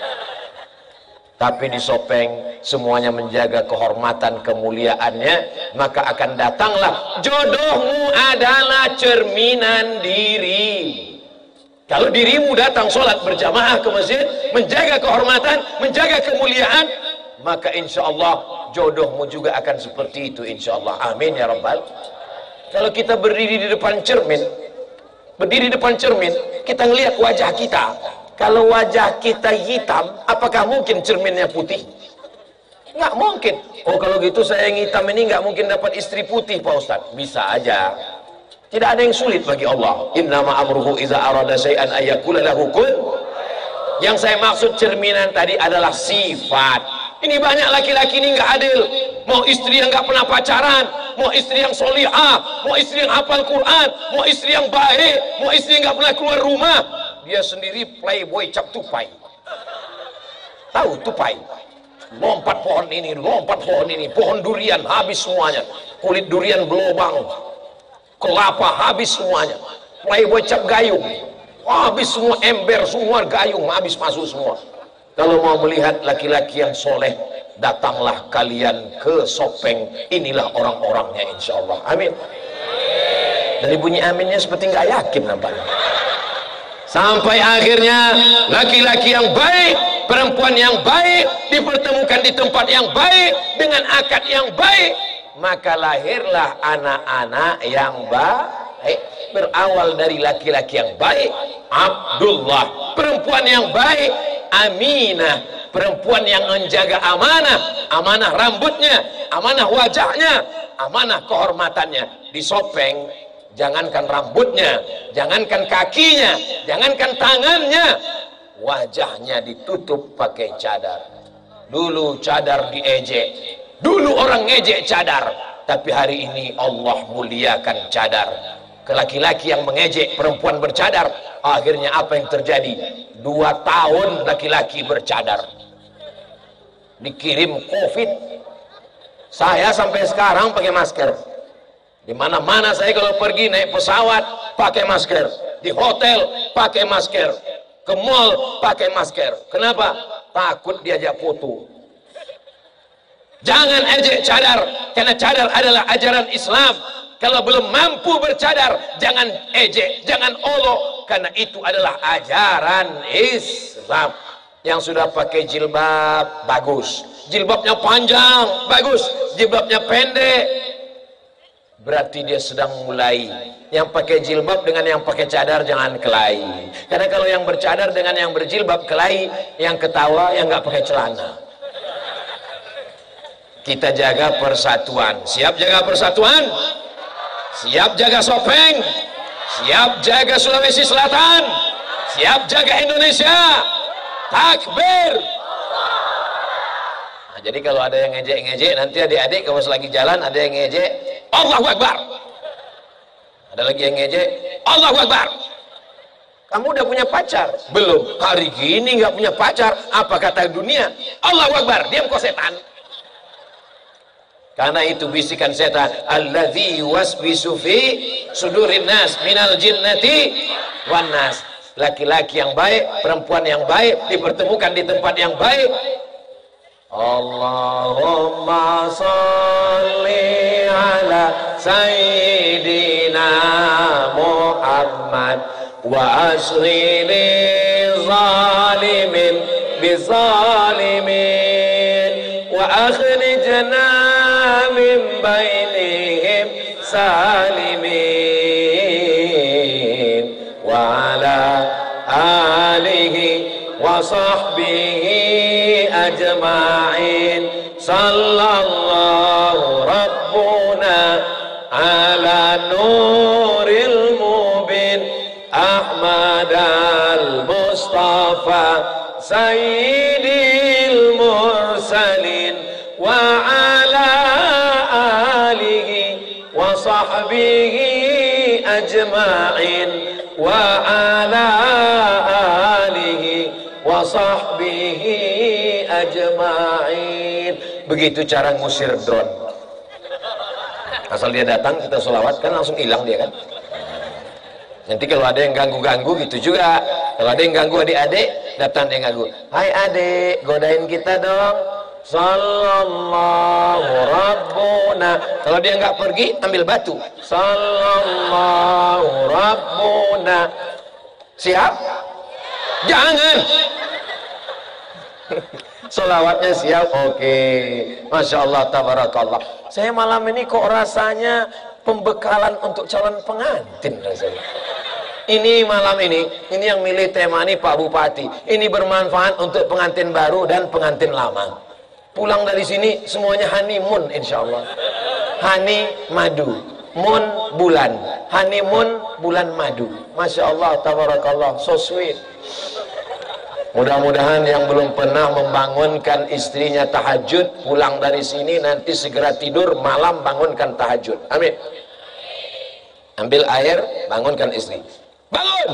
Speaker 1: Tapi di Sopeng semuanya menjaga kehormatan kemuliaannya, maka akan datanglah jodohmu adalah cerminan diri. Kalau dirimu datang sholat berjamaah ke masjid, menjaga kehormatan, menjaga kemuliaan, maka insya Allah jodohmu juga akan seperti itu, insya Allah. Amin ya Rabbal. Kalau kita berdiri di depan cermin, berdiri di depan cermin, kita ngelihat wajah kita. Kalau wajah kita hitam, apakah mungkin cerminnya putih? Nggak mungkin. Oh kalau gitu saya yang hitam ini nggak mungkin dapat istri putih Pak Ustadz. Bisa aja. Tidak ada yang sulit bagi Allah. Innama amruhu iza arada syai'an ayyakula lahu kun. Yang saya maksud cerminan tadi adalah sifat. Ini banyak laki-laki ini nggak adil. Mau istri yang nggak pernah pacaran, mau istri yang solihah, mau istri yang hafal Quran, mau istri yang baik, mau istri yang nggak pernah keluar rumah. Dia sendiri playboy cap tupai. Tahu tupai? Lompat pohon ini, lompat pohon ini, pohon durian habis semuanya, kulit durian berlubang, kelapa habis semuanya, playboy cap gayung habis semua, ember semua gayung habis masuk semua. Kalau mau melihat laki-laki yang soleh, datanglah kalian ke Sopeng. Inilah orang-orangnya insya Allah. Amin. Dari bunyi aminnya seperti nggak yakin nampaknya. Sampai akhirnya laki-laki yang baik, perempuan yang baik dipertemukan di tempat yang baik dengan akad yang baik. maka lahirlah anak-anak yang baik. Berawal dari laki-laki yang baik, Abdullah, perempuan yang baik, Aminah, perempuan yang menjaga amanah, amanah rambutnya, amanah wajahnya, amanah kehormatannya. Disopeng, jangankan rambutnya, jangankan kakinya, jangankan tangannya, wajahnya ditutup pakai cadar. Dulu cadar diejek, dulu orang ngejek cadar, tapi hari ini Allah muliakan cadar. Laki-laki yang mengejek perempuan bercadar, akhirnya apa yang terjadi? Dua tahun laki-laki bercadar, dikirim COVID. Saya sampai sekarang pakai masker. Di mana-mana saya kalau pergi naik pesawat pakai masker, di hotel pakai masker, ke mall pakai masker. Kenapa? Takut diajak foto. Jangan ejek cadar, karena cadar adalah ajaran Islam. Kalau belum mampu bercadar, jangan ejek, jangan olok, karena itu adalah ajaran Islam. Yang sudah pakai jilbab, bagus. Jilbabnya panjang, bagus. Jilbabnya pendek, berarti dia sedang mulai. Yang pakai jilbab dengan yang pakai cadar jangan kelahi. Karena kalau yang bercadar dengan yang berjilbab kelahi, yang ketawa yang nggak pakai celana. Kita jaga persatuan. Siap jaga persatuan? Siap jaga Sopeng, siap jaga Sulawesi Selatan, siap jaga Indonesia. Takbir. Nah, jadi kalau ada yang ngejek-ngejek, nanti adik-adik kalau lagi jalan ada yang ngejek, Allahu Akbar. Ada lagi yang ngejek, Allahu Akbar. Kamu udah punya pacar? Belum. Hari gini nggak punya pacar, apa kata dunia? Allahu Akbar. Diam kau setan. Karena itu bisikan setan, alladzi waswisu fi sudurin nas minal jinnati wan nas. Laki-laki yang baik, perempuan yang baik dipertemukan di tempat yang baik. Allahumma sholli ala sayyidina Muhammad wa asri li zalimin bi zalimin wa akhrijna min bainihim salimin wa ala alihi wa sahbihi ajma'in. Sallallahu rabbuna ala nuril mubin Ahmad al-Mustafa sayyidil mursalin wa ala wa sahbihi ajma'in wa ala alihi wa sahbihi ajma'in. Begitu cara ngusir drone. Asal dia datang kita sholawat kan langsung hilang dia kan. Nanti kalau ada yang ganggu-ganggu gitu juga. Kalau ada yang ganggu adik-adik, datang dia ganggu. Hai adik, godain kita dong. Sallallahu rabbuna. Kalau dia nggak pergi, ambil batu. Sallallahu rabbuna. Siap? Jangan. Solawatnya siap, oke. Masya Allah, tabarakallah. Saya malam ini kok rasanya pembekalan untuk calon pengantin rasanya. Ini malam ini, ini yang milih tema ini Pak Bupati. Ini bermanfaat untuk pengantin baru dan pengantin lama. Pulang dari sini semuanya honeymoon insya Allah. Honey madu, moon bulan, honeymoon bulan madu. Masya Allah, tabarakallah, so sweet. Mudah-mudahan yang belum pernah membangunkan istrinya tahajud, pulang dari sini nanti segera tidur, malam bangunkan tahajud. Amin. Ambil air, bangunkan istri. Bangun!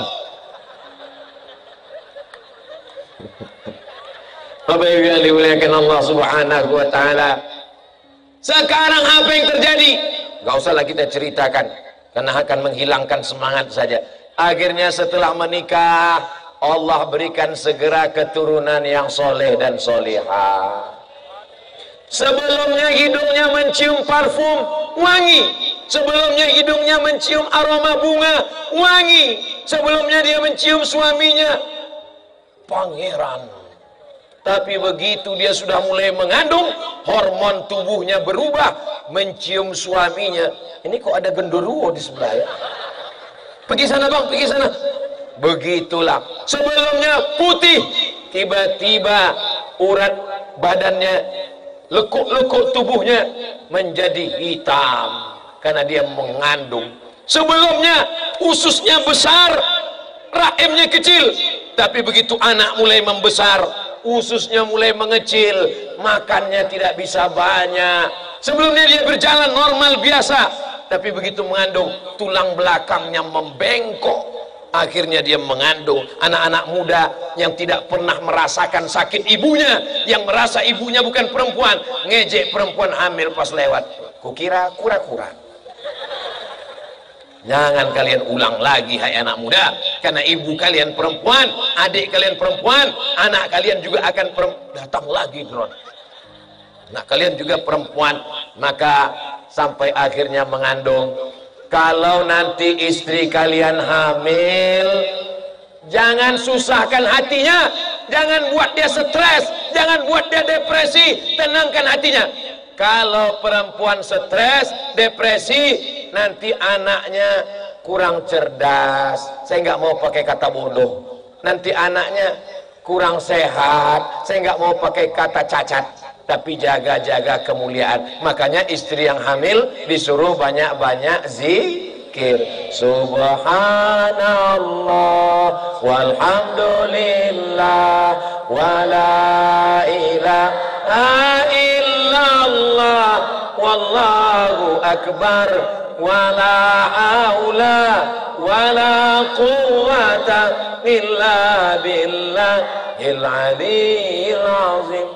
Speaker 1: Bapak Ibu yang dimuliakan Allah Subhanahu wa taala. Sekarang apa yang terjadi? Gak usahlah kita ceritakan, karena akan menghilangkan semangat saja. Akhirnya setelah menikah, Allah berikan segera keturunan yang soleh dan solihah. Sebelumnya hidungnya mencium parfum, wangi. Sebelumnya hidungnya mencium aroma bunga, wangi. Sebelumnya dia mencium suaminya, pangeran. Tapi begitu dia sudah mulai mengandung, hormon tubuhnya berubah, mencium suaminya. Ini kok ada genderuwo di sebelah ya? Pergi sana bang, pergi sana. Begitulah. Sebelumnya putih, tiba-tiba urat badannya, lekuk-lekuk tubuhnya menjadi hitam karena dia mengandung. Sebelumnya ususnya besar, rahimnya kecil, tapi begitu anak mulai membesar, ususnya mulai mengecil, makannya tidak bisa banyak. Sebelumnya dia berjalan normal biasa, tapi begitu mengandung, tulang belakangnya membengkok. Akhirnya dia mengandung. Anak-anak muda yang tidak pernah merasakan sakit ibunya, yang merasa ibunya bukan perempuan, ngejek perempuan hamil pas lewat. Kukira kura-kura. Jangan kalian ulang lagi hai anak muda, karena ibu kalian perempuan, adik kalian perempuan, anak kalian juga akan datang lagi, bro. Nah, kalian juga perempuan, maka sampai akhirnya mengandung. Kalau nanti istri kalian hamil, jangan susahkan hatinya, jangan buat dia stres, jangan buat dia depresi, tenangkan hatinya. Kalau perempuan stres, depresi, nanti anaknya kurang cerdas. Saya nggak mau pakai kata bodoh. Nanti anaknya kurang sehat. Saya nggak mau pakai kata cacat. Tapi jaga-jaga kemuliaan. Makanya istri yang hamil disuruh banyak-banyak zikir. Subhanallah walhamdulillah wala ilaha illallah wallahu akbar wala haula wala quwwata illa billahil aliyyil azim.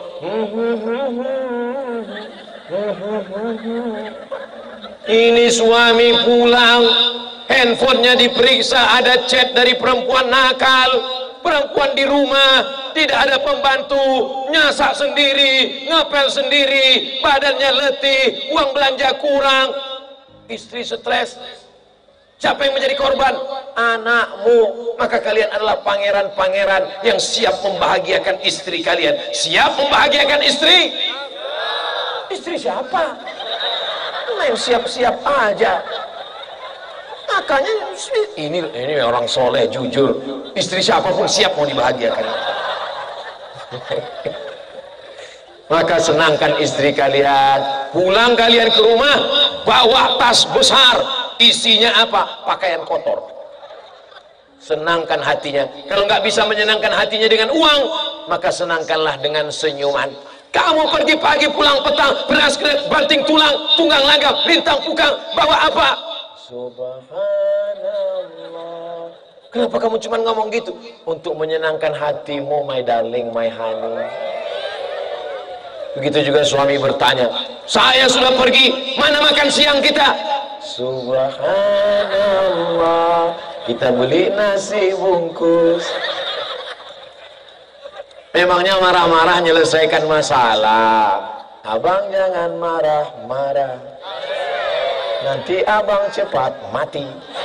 Speaker 1: Ini suami pulang, handphonenya diperiksa, ada chat dari perempuan nakal. Perempuan di rumah, tidak ada pembantu, nyasak sendiri, ngepel sendiri, badannya letih, uang belanja kurang, istri stres. Siapa yang menjadi korban? Anakmu. Maka kalian adalah pangeran-pangeran yang siap membahagiakan istri kalian. Siap membahagiakan istri? Istri siapa? Main siap-siap aja. Makanya ini ini orang soleh, jujur. Istri siapapun siap mau dibahagiakan. Maka senangkan istri kalian. Pulang kalian ke rumah, bawa tas besar. Isinya apa? Pakaian kotor. Senangkan hatinya. Kalau nggak bisa menyenangkan hatinya dengan uang, maka senangkanlah dengan senyuman. Kamu pergi pagi pulang petang, beras kelet, banting tulang, tunggang langgam, rintang pukang, bawa apa? Subhanallah. Kenapa kamu cuma ngomong gitu? Untuk menyenangkan hatimu, my darling, my honey. Begitu juga suami bertanya, saya sudah pergi, mana makan siang kita? Subhanallah, kita beli nasi bungkus. Memangnya marah-marah menyelesaikan masalah? Abang jangan marah-marah, nanti abang cepat mati.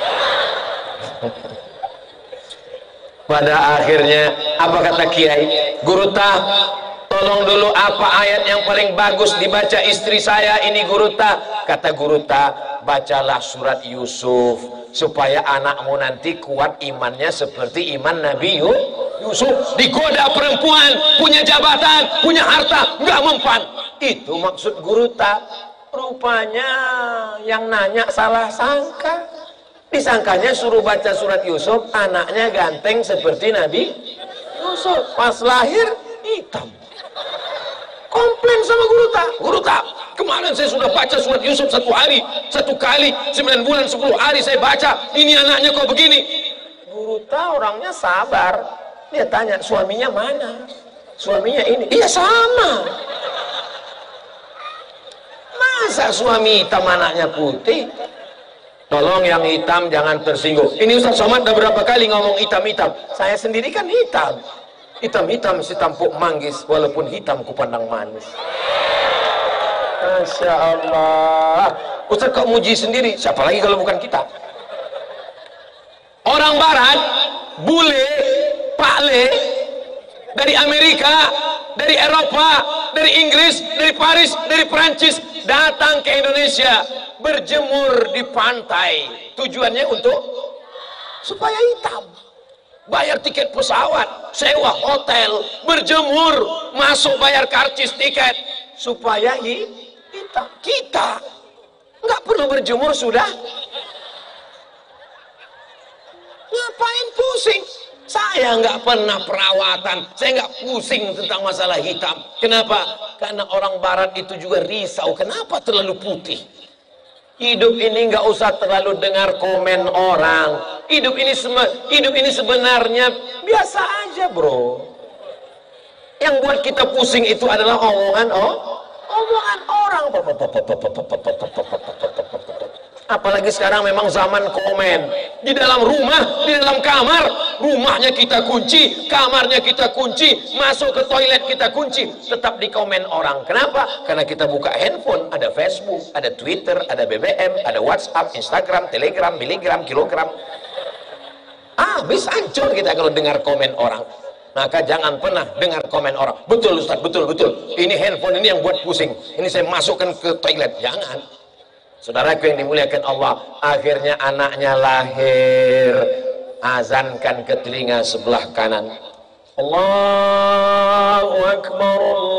Speaker 1: Pada akhirnya apa kata Kiai? Guru Tah, tolong dulu apa ayat yang paling bagus dibaca istri saya ini Guru Tah. Kata Guru Tah, bacalah surat Yusuf supaya anakmu nanti kuat imannya seperti iman Nabi Yusuf. Digoda perempuan, punya jabatan, punya harta, nggak mempan. Itu maksud Guru Tah. Rupanya yang nanya salah sangka. Disangkanya suruh baca surat Yusuf, anaknya ganteng seperti Nabi Yusuf. Pas lahir hitam. Komplain sama Guru Tah. Guru Tah, kemarin saya sudah baca surat Yusuf satu hari, satu kali, sembilan bulan, sepuluh hari saya baca. Ini anaknya kok begini. Guru Tah orangnya sabar. Dia tanya, suaminya mana? Suaminya ini. Iya sama. Masa suami hitam anaknya putih? Tolong yang hitam jangan tersinggung. Ini Ustaz Somad udah berapa kali ngomong hitam-hitam. Saya sendiri kan hitam. Hitam-hitam si tampuk manggis, walaupun hitam kupandang manis. Masya Allah. Ustaz kok muji sendiri? Siapa lagi kalau bukan kita? Orang Barat, bule, Pak Le, dari Amerika, dari Eropa, dari Inggris, dari Paris, dari Perancis datang ke Indonesia berjemur di pantai. Tujuannya untuk supaya hitam. Bayar tiket pesawat, sewa hotel, berjemur, masuk bayar karcis tiket supaya hitam. Kita nggak perlu berjemur sudah. Ngapain pusing? Saya nggak pernah perawatan, saya nggak pusing tentang masalah hitam. Kenapa? Karena orang barat itu juga risau, kenapa terlalu putih? Hidup ini nggak usah terlalu dengar komen orang. Hidup ini hidup ini sebenarnya biasa aja, bro. Yang buat kita pusing itu adalah omongan oh, omongan orang. Apalagi sekarang memang zaman komen. Di dalam rumah, di dalam kamar, rumahnya kita kunci, kamarnya kita kunci, masuk ke toilet kita kunci, tetap di komen orang. Kenapa? Karena kita buka handphone, ada Facebook, ada Twitter, ada B B M, ada WhatsApp, Instagram, Telegram, miligram, kilogram. Ah, habis hancur kita kalau dengar komen orang. Maka jangan pernah dengar komen orang. Betul Ustaz, betul, betul. Ini handphone ini yang buat pusing. Ini saya masukkan ke toilet. Jangan. Saudaraku yang dimuliakan Allah, akhirnya anaknya lahir, azankan ke telinga sebelah kanan. Allahu Akbar,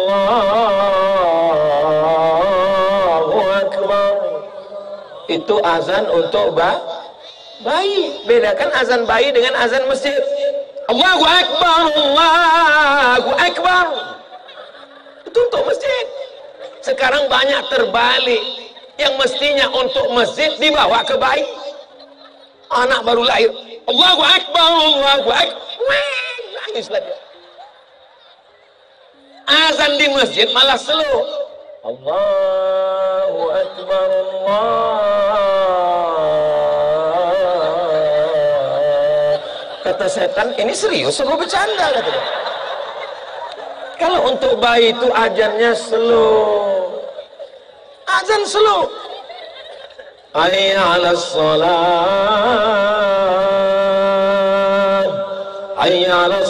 Speaker 1: Allahu Akbar. Itu azan untuk ba bayi. Bedakan azan bayi dengan azan masjid. Allahu Akbar, Allahu Akbar. Itu untuk masjid. Sekarang banyak terbalik. Yang mestinya untuk masjid dibawa ke bayi. Anak baru lahir, Allahu Akbar, Allahu Akbar, nangislah dia. Azan di masjid malah slow. Allahu Akbar, Allah. Kata setan, ini serius atau bercanda? Kata dia. Kalau untuk bayi itu ajannya slow. Azan slow. Hayya 'alas shalah, hayya 'alas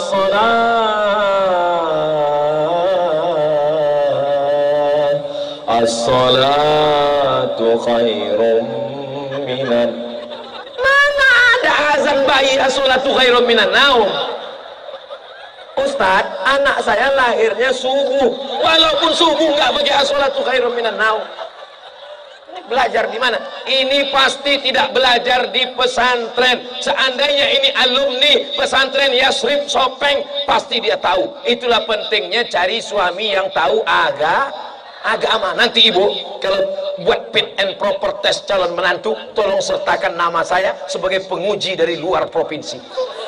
Speaker 1: shalah, as-salatu khairum minan. Mana ada azan bayi as-salatu khairum minan naum? Ustadz, anak saya lahirnya subuh, walaupun subuh nggak pakai as-salatu khairum minan naum. Belajar di mana? Ini pasti tidak belajar di pesantren. Seandainya ini alumni pesantren Yasrib Sopeng, pasti dia tahu. Itulah pentingnya cari suami yang tahu agak agama. Nanti ibu kalau buat fit and proper test calon menantu, tolong sertakan nama saya sebagai penguji dari luar provinsi.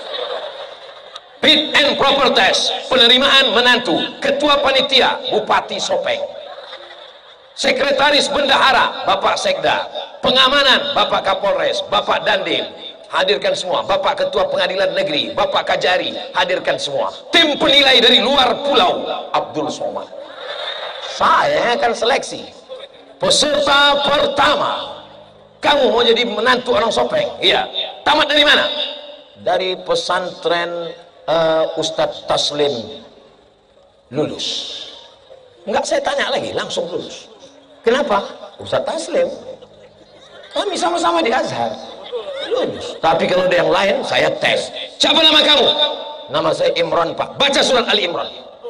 Speaker 1: Fit and proper test penerimaan menantu, ketua panitia Bupati Sopeng, sekretaris bendahara Bapak Sekda, pengamanan Bapak Kapolres, Bapak Dandim, hadirkan semua. Bapak Ketua Pengadilan Negeri, Bapak Kajari, hadirkan semua. Tim penilai dari luar pulau Abdul Somad. Saya akan seleksi peserta pertama. Kamu mau jadi menantu orang Sopeng? Iya. Tamat dari mana? Dari pesantren uh, Ustadz Taslim. Lulus. Enggak, saya tanya lagi, langsung lulus. Kenapa? Ustadz Taslim, kami sama-sama di Azhar, lulus. Tapi kalau ada yang lain, saya tes. Siapa nama kamu? Nama saya Imran, Pak. Baca surat Ali Imran.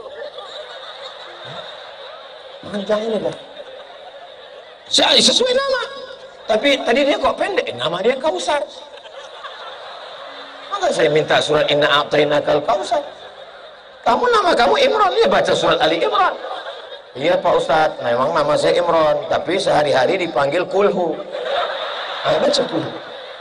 Speaker 1: Panjang ini, Pak. Saya sesuai nama. Tapi tadi dia kok pendek? Nama dia Kausar. Maka saya minta surat Inna A'tainakal Kausar. Kamu nama kamu Imran, dia baca surat Ali Imran. Iya Pak Ustadz, memang nama saya Imran, tapi sehari-hari dipanggil Kulhu. Ayo baca Kulhu.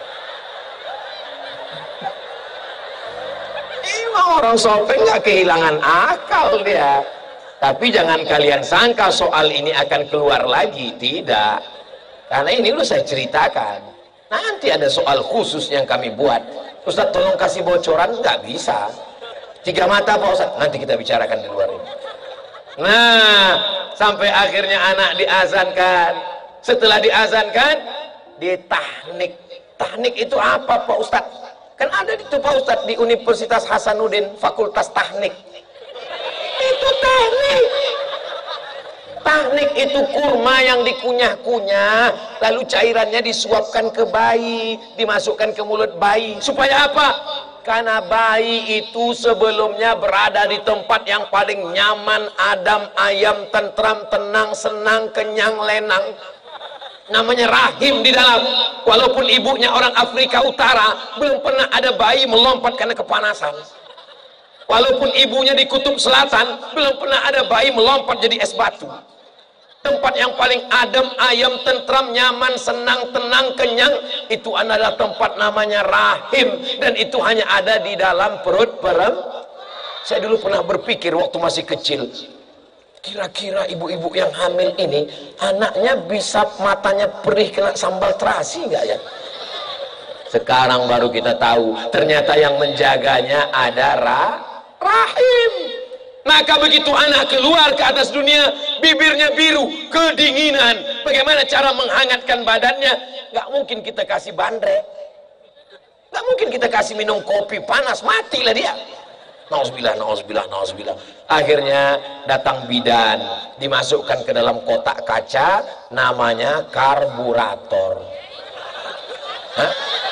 Speaker 1: Emang orang Sopeng nggak kehilangan akal dia. Tapi jangan kalian sangka soal ini akan keluar lagi, tidak. Karena ini lu saya ceritakan. Nanti ada soal khusus yang kami buat. Ustadz tolong kasih bocoran, nggak bisa. Tiga mata Pak Ustadz, nanti kita bicarakan di luar ini. Nah, sampai akhirnya anak diazankan. Setelah diazankan, ditahnik. Tahnik itu apa Pak Ustadz? Kan ada itu Pak Ustadz di Universitas Hasanuddin, Fakultas Tahnik. Itu teknik. Teknik itu kurma yang dikunyah-kunyah, lalu cairannya disuapkan ke bayi, dimasukkan ke mulut bayi. Supaya apa? Karena bayi itu sebelumnya berada di tempat yang paling nyaman, adem, ayam, tentram, tenang, senang, kenyang, lenang. Namanya rahim di dalam. Walaupun ibunya orang Afrika Utara, belum pernah ada bayi melompat karena kepanasan. Walaupun ibunya di kutub selatan, belum pernah ada bayi melompat jadi es batu. Tempat yang paling adem, ayam, tentram, nyaman, senang, tenang, kenyang, itu adalah tempat namanya rahim, dan itu hanya ada di dalam perut perempuan. Saya dulu pernah berpikir waktu masih kecil, kira-kira ibu-ibu yang hamil ini anaknya bisa matanya perih kena sambal terasi nggak ya? Sekarang baru kita tahu ternyata yang menjaganya ada rah rahim. Maka begitu anak keluar ke atas dunia, bibirnya biru, kedinginan. Bagaimana cara menghangatkan badannya? Gak mungkin kita kasih bandrek, gak mungkin kita kasih minum kopi panas, matilah dia. Nauzubillah, nauzubillah, nauzubillah. Akhirnya datang bidan, dimasukkan ke dalam kotak kaca, namanya karburator. Hah?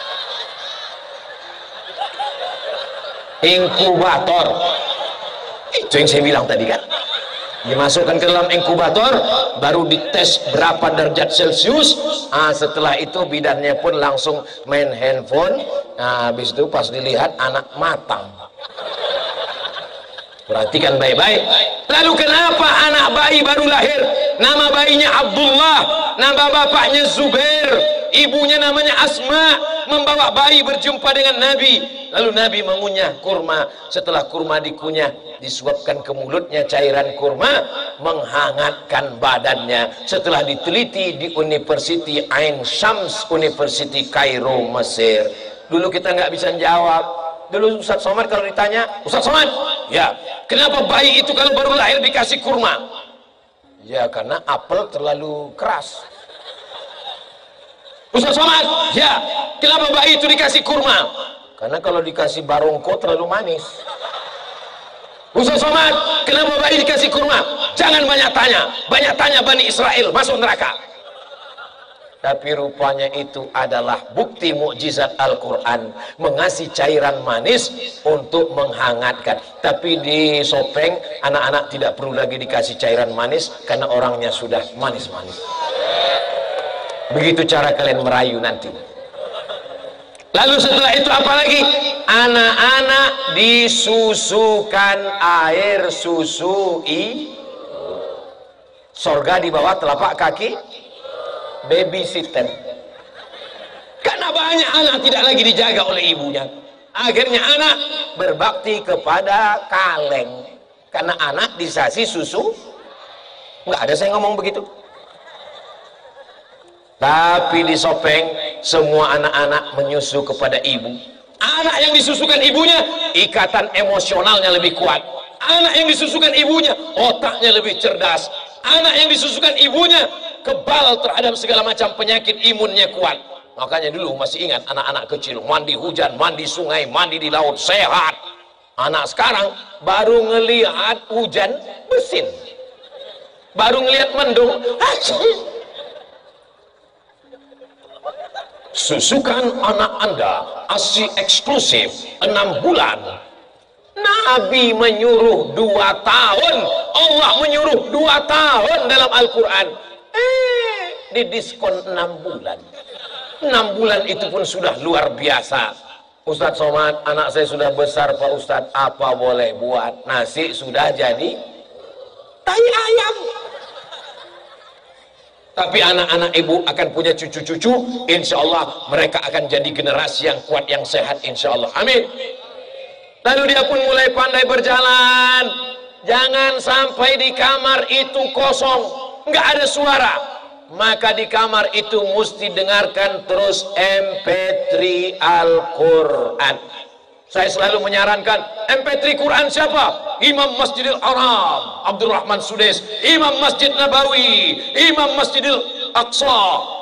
Speaker 1: Inkubator. Itu yang saya bilang tadi kan, dimasukkan ke dalam inkubator, baru dites berapa derajat Celcius. Ah, setelah itu bidannya pun langsung main handphone. Nah, habis itu pas dilihat anak matang. Perhatikan baik-baik. Lalu kenapa anak bayi baru lahir nama bayinya Abdullah, nama bapaknya Zubair, ibunya namanya Asma, membawa bayi berjumpa dengan Nabi. Lalu Nabi mengunyah kurma. Setelah kurma dikunyah, disuapkan ke mulutnya cairan kurma, menghangatkan badannya. Setelah diteliti di University Ain Shams, University Kairo, Mesir. Dulu kita nggak bisa jawab. Dulu Ustaz Somad kalau ditanya, Ustaz Somad, ya, kenapa bayi itu kalau baru lahir dikasih kurma? Ya, karena apel terlalu keras. Ustaz Somad, ya, kenapa bayi itu dikasih kurma? Karena kalau dikasih barongko terlalu manis. Ustaz Somad, kenapa bayi dikasih kurma? Jangan banyak tanya, banyak tanya Bani Israel masuk neraka. Tapi rupanya itu adalah bukti mukjizat Al-Quran, mengasih cairan manis untuk menghangatkan. Tapi di Sopeng anak-anak tidak perlu lagi dikasih cairan manis karena orangnya sudah manis-manis. Begitu cara kalian merayu nanti. Lalu setelah itu apa lagi? Anak-anak disusukan air susu i sorga di bawah telapak kaki babysitter. Karena banyak anak tidak lagi dijaga oleh ibunya, akhirnya anak berbakti kepada kaleng. Karena anak disasi susu, nggak ada saya ngomong begitu. Tapi di Sopeng semua anak-anak menyusu kepada ibu. Anak yang disusukan ibunya ikatan emosionalnya lebih kuat. Anak yang disusukan ibunya otaknya lebih cerdas. Anak yang disusukan ibunya kebal terhadap segala macam penyakit, imunnya kuat. Makanya dulu masih ingat anak-anak kecil mandi hujan, mandi sungai, mandi di laut, sehat. Anak sekarang baru ngelihat hujan bersin, baru ngelihat mendung. Susukan anak Anda ASI eksklusif enam bulan. Nabi menyuruh dua tahun, Allah menyuruh dua tahun dalam Al-Quran. Eh, didiskon enam bulan. enam bulan itu pun sudah luar biasa. Ustadz Somad, anak saya sudah besar Pak Ustadz, apa boleh buat? Nasi sudah jadi tai ayam. Tapi anak-anak ibu akan punya cucu-cucu, insya Allah mereka akan jadi generasi yang kuat, yang sehat, insya Allah. Amin. Lalu dia pun mulai pandai berjalan. Jangan sampai di kamar itu kosong, nggak ada suara. Maka di kamar itu mesti dengarkan terus M P tiga Al-Quran. Saya selalu menyarankan M P tiga Quran siapa? Imam Masjidil Haram Abdurrahman Sudais, Imam Masjid Nabawi, Imam Masjidil Aqsa.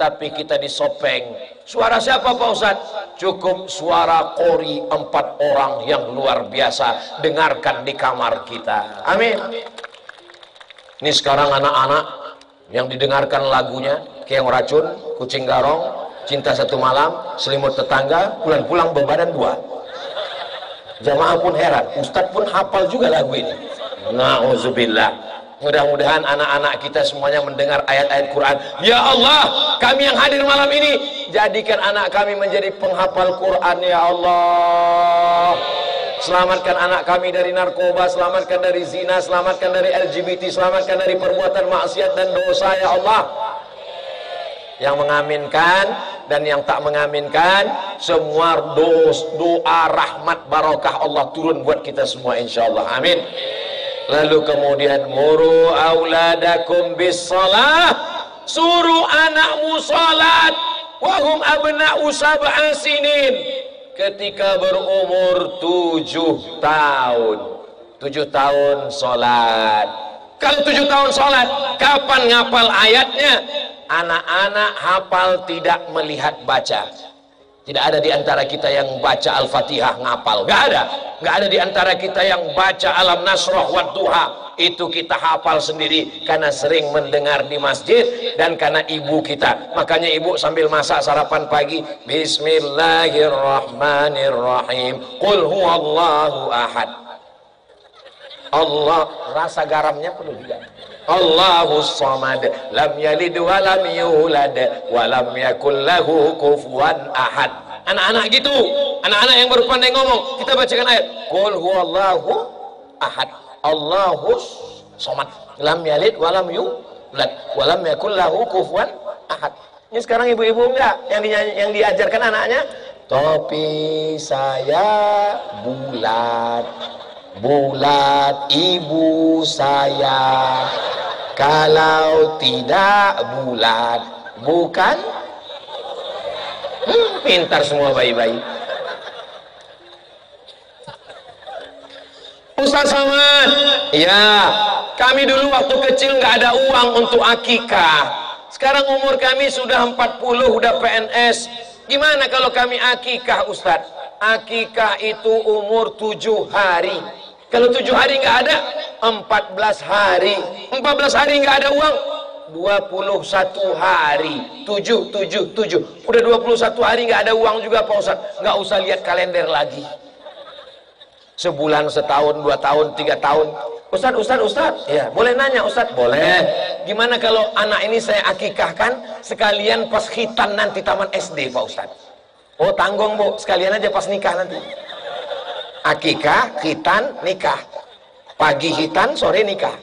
Speaker 1: tapi kita disopeng. Suara siapa Pak Ustadz? Cukup suara kori empat orang yang luar biasa dengarkan di kamar kita. Amin. Ini sekarang anak-anak yang didengarkan lagunya Keong Racun, Kucing Garong, Cinta Satu Malam, Selimut Tetangga, pulang-pulang berbadan dua. Jamaah pun heran, Ustadz pun hafal juga lagu ini. Na'udzubillah. Mudah-mudahan anak-anak kita semuanya mendengar ayat-ayat Quran. Ya Allah, kami yang hadir malam ini, jadikan anak kami menjadi penghafal Quran ya Allah. Selamatkan anak kami dari narkoba, selamatkan dari zina, selamatkan dari L G B T, selamatkan dari perbuatan maksiat dan dosa ya Allah. Yang mengaminkan dan yang tak mengaminkan, semua dos, doa rahmat barokah Allah turun buat kita semua insyaallah. Amin. Lalu kemudian muru auladakum bis shalah, suruh anakmu salat wahum abna'u sab'a sinin, ketika berumur tujuh tahun. Tujuh tahun salat. Kalau tujuh tahun salat, kapan ngapal ayatnya? Anak-anak hafal tidak melihat baca. Tidak ada di antara kita yang baca Al-Fatihah ngapal. Gak ada. Gak ada di antara kita yang baca Alam Nasrah wa Duha. Itu kita hafal sendiri karena sering mendengar di masjid dan karena ibu kita. Makanya ibu sambil masak sarapan pagi, Bismillahirrahmanirrahim, Qul huwallahu ahad. Allah, rasa garamnya perlu juga. Allahus samad, lam yalid wa lam yulad wa lam yakul lahu kufuwan ahad. Anak-anak gitu, anak-anak yang baru pandai ngomong, kita bacakan ayat Qul huwallahu ahad, Allahus samad, lam yalid wa lam yulad wa lam yakul lahu kufuwan ahad. Ini sekarang ibu-ibu enggak yang, di, yang diajarkan anaknya, topi saya bulat, bulat ibu saya, kalau tidak bulat bukan. hmm, pintar semua bayi-bayi. Ustaz Somad, ya kami dulu waktu kecil nggak ada uang untuk akikah. Sekarang umur kami sudah empat puluh, udah P N S. Gimana kalau kami akikah Ustaz? Akikah itu umur tujuh hari. Kalau tujuh hari nggak ada, empat belas hari. empat belas hari nggak ada uang, dua puluh satu hari. Tujuh, tujuh, tujuh. Udah dua puluh satu hari nggak ada uang juga Pak Ustaz. Nggak usah lihat kalender lagi. Sebulan, setahun, dua tahun, tiga tahun. Ustaz, Ustaz, Ustaz. Ya, boleh nanya Ustaz? Boleh. Gimana kalau anak ini saya akikahkan sekalian pas khitan nanti taman S D Pak Ustaz? Oh tanggung Bu, sekalian aja pas nikah nanti. Akikah, khitan, nikah. Pagi khitan, sore nikah.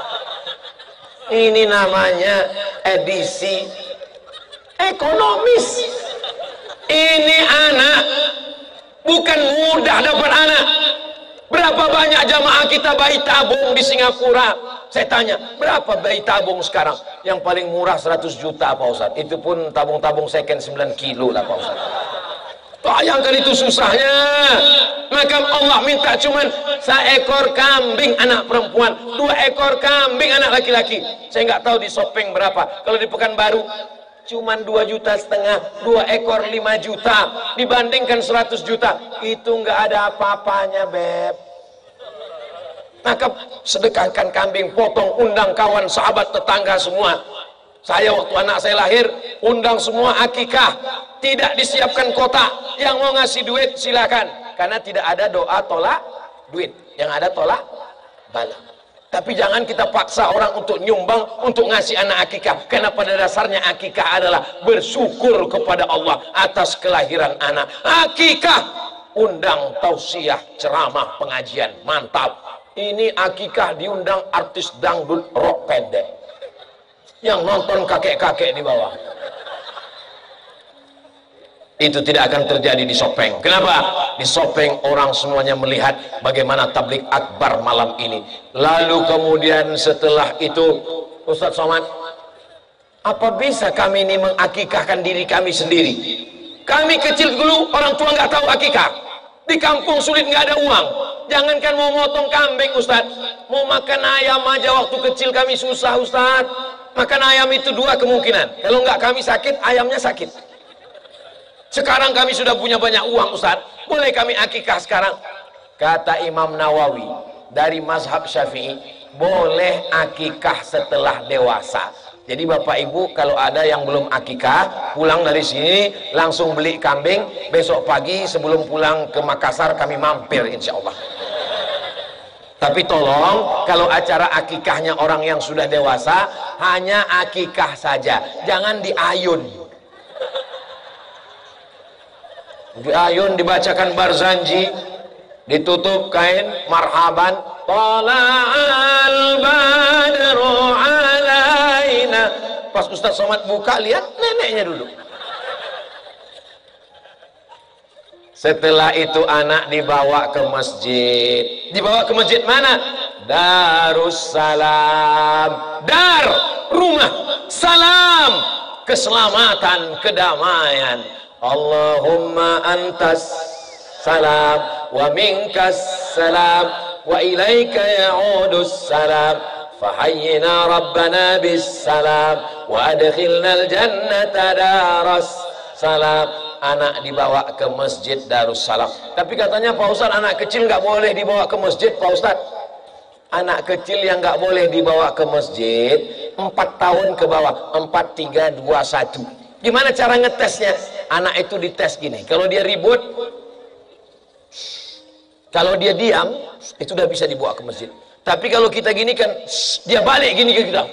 Speaker 1: Ini namanya edisi ekonomis. Ini anak bukan mudah dapat anak. Berapa banyak jamaah kita bayi tabung di Singapura? Saya tanya, berapa bayi tabung sekarang? Yang paling murah seratus juta Pak Ustaz. Itu pun tabung-tabung second sembilan kilo lah Pak Ustaz. Bayangkan itu susahnya. Maka Allah minta cuman seekor kambing anak perempuan, dua ekor kambing anak laki-laki. Saya nggak tahu di Sopeng berapa. Kalau di Pekanbaru cuman dua juta setengah, dua ekor lima juta. Dibandingkan seratus juta, itu nggak ada apa-apanya Beb. Maka sedekahkan kambing, potong, undang kawan, sahabat, tetangga semua. Saya waktu anak saya lahir, undang semua akikah. Tidak disiapkan kotak. Yang mau ngasih duit silakan. Karena tidak ada doa tolak duit. Yang ada tolak bala. Tapi jangan kita paksa orang untuk nyumbang, untuk ngasih anak akikah. Karena pada dasarnya akikah adalah bersyukur kepada Allah atas kelahiran anak. Akikah, undang tausiah, ceramah, pengajian. Mantap. Ini akikah diundang artis dangdut rock pendek. Yang nonton kakek-kakek di bawah. Itu tidak akan terjadi di Sopeng. Kenapa? Di Sopeng orang semuanya melihat bagaimana tablik akbar malam ini. Lalu kemudian setelah itu, Ustaz Somad, apa bisa kami ini mengakikahkan diri kami sendiri? Kami kecil dulu orang tua nggak tahu akikah. Di kampung sulit, nggak ada uang. Jangankan mau motong kambing Ustaz, mau makan ayam aja waktu kecil kami susah Ustaz. Makan ayam itu dua kemungkinan. Kalau enggak kami sakit, ayamnya sakit. Sekarang kami sudah punya banyak uang, Ustaz. Boleh kami akikah sekarang? Kata Imam Nawawi, dari mazhab Syafi'i, boleh akikah setelah dewasa. Jadi Bapak Ibu kalau ada yang belum akikah, pulang dari sini langsung beli kambing, besok pagi sebelum pulang ke Makassar kami mampir insya Allah. Tapi tolong kalau acara akikahnya orang yang sudah dewasa, hanya akikah saja, jangan diayun. Diayun, dibacakan barzanji, ditutup kain marhaban, tala'al badru alaina. Pas Ustaz Somad buka, lihat neneknya duduk. Setelah itu anak dibawa ke masjid. Dibawa ke masjid mana? Darussalam. Dar, rumah. Salam, keselamatan, kedamaian. Allahumma antas salam wa minkas salam wa ilaika ya'udus salam fahayyina rabbana bis salam wa adkhilnal jannata daras salam. Anak dibawa ke masjid Darussalam. Tapi katanya Pak Ustaz, anak kecil nggak boleh dibawa ke masjid, Pak Ustaz. Anak kecil yang nggak boleh dibawa ke masjid empat tahun ke bawah, empat, tiga, dua, satu. Gimana cara ngetesnya? Anak itu dites gini, kalau dia ribut, kalau dia diam, itu udah bisa dibawa ke masjid. Tapi kalau kita gini kan, dia balik gini ke kita,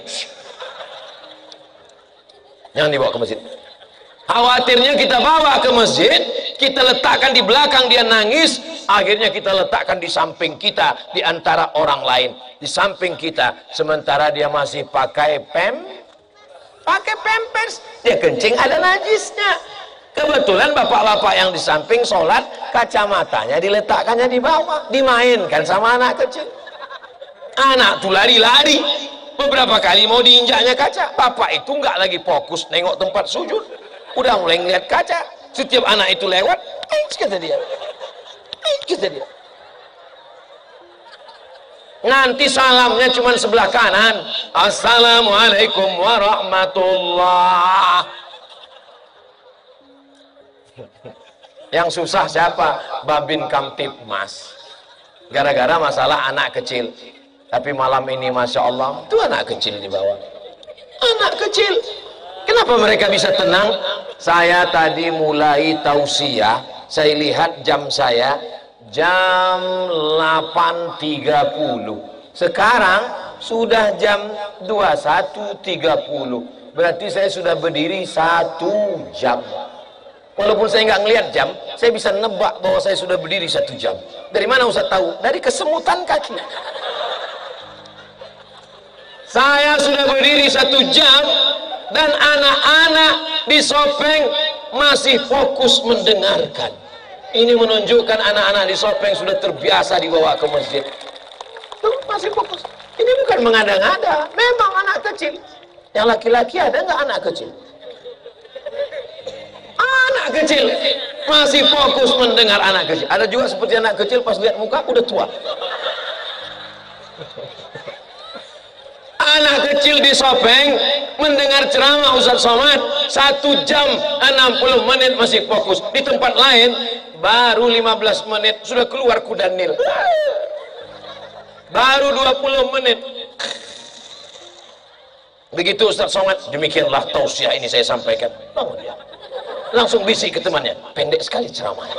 Speaker 1: jangan dibawa ke masjid. Khawatirnya kita bawa ke masjid, kita letakkan di belakang, dia nangis, akhirnya kita letakkan di samping kita, di antara orang lain, di samping kita, sementara dia masih pakai pem, pakai pampers, dia kencing ada najisnya. Kebetulan bapak-bapak yang di samping sholat, kacamatanya diletakkannya di bawah, dimainkan sama anak kecil. Anak tuh lari-lari, beberapa kali mau diinjaknya kaca. Bapak itu nggak lagi fokus nengok tempat sujud, udah mulai ngeliat kaca. Setiap anak itu lewat, eh kata dia, eh kata dia. Nanti salamnya cuma sebelah kanan, assalamualaikum warahmatullah. Yang susah siapa? Babin Kamtibmas. Gara-gara masalah anak kecil. Tapi malam ini Masya Allah, itu anak kecil di bawah. Anak kecil. Kenapa mereka bisa tenang? Saya tadi mulai tausiah, saya lihat jam saya, jam delapan tiga puluh. Sekarang sudah jam dua puluh satu tiga puluh. Berarti saya sudah berdiri satu jam. Walaupun saya nggak ngelihat jam, saya bisa nebak bahwa saya sudah berdiri satu jam. Dari mana Ustaz tahu? Dari kesemutan kaki. Saya sudah berdiri satu jam dan anak-anak di Sopeng masih fokus mendengarkan. Ini menunjukkan anak-anak di Sopeng sudah terbiasa dibawa ke masjid. Tuh, masih fokus. Ini bukan mengada-ngada, memang anak kecil. Yang laki-laki ada nggak anak kecil? Anak kecil masih fokus mendengar anak kecil. Ada juga seperti anak kecil pas lihat muka udah tua. Anak kecil di Sopeng mendengar ceramah Ustaz Somad satu jam enam puluh menit masih fokus. Di tempat lain baru lima belas menit sudah keluar kuda Nil. Baru dua puluh menit. Begitu Ustaz Somad, demikianlah tausiah ini saya sampaikan. Bangun dia. Langsung bisik ke temannya, pendek sekali ceramahnya.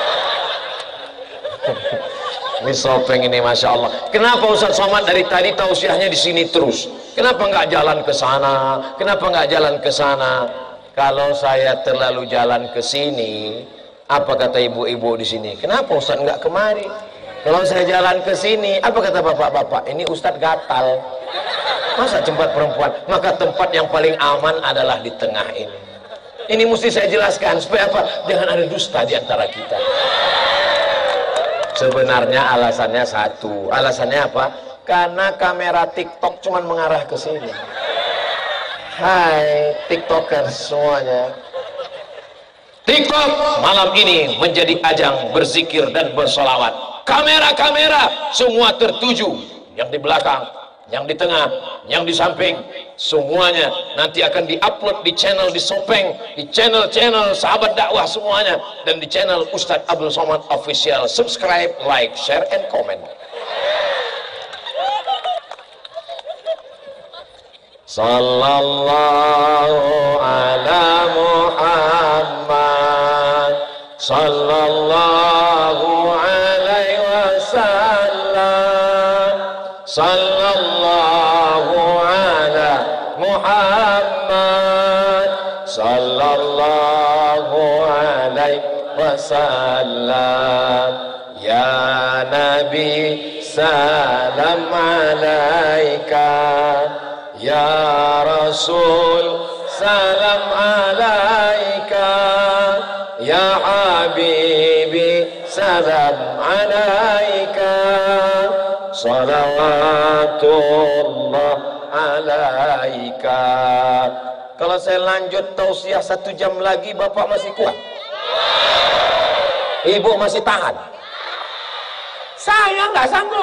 Speaker 1: Ini Sopeng ini Masya Allah. Kenapa Ustaz Somad dari tadi tausiahnya di sini terus? Kenapa nggak jalan ke sana? Kenapa nggak jalan ke sana? Kalau saya terlalu jalan ke sini, apa kata ibu-ibu di sini? Kenapa Ustaz nggak kemari? Kalau saya jalan ke sini, apa kata bapak-bapak? Ini Ustaz gatal. Masa tempat perempuan? Maka tempat yang paling aman adalah di tengah ini. Ini mesti saya jelaskan supaya apa? Jangan ada dusta di antara kita. Sebenarnya alasannya satu. Alasannya apa? Karena kamera TikTok cuma mengarah ke sini. Hai TikTokers semuanya. TikTok malam ini menjadi ajang berzikir dan bersolawat. Kamera-kamera semua tertuju. Yang di belakang yang di tengah, yang di samping, semuanya nanti akan diupload di channel di Sopeng, di channel-channel sahabat dakwah semuanya, dan di channel Ustadz Abdul Somad Official. Subscribe, like, share, and comment. Sallallahu ala Muhammad, sallallahu alaihi wasallam, sallallahu ala Muhammad, sallallahu alaihi wasallam. Ya Nabi, salam alaika. Ya Rasul, salam alaika. Ya Habibi, salam alaika. Salawatullah alaika. Kalau saya lanjut tausiah satu jam lagi, Bapak masih kuat? Ibu masih tahan? Saya nggak sanggup.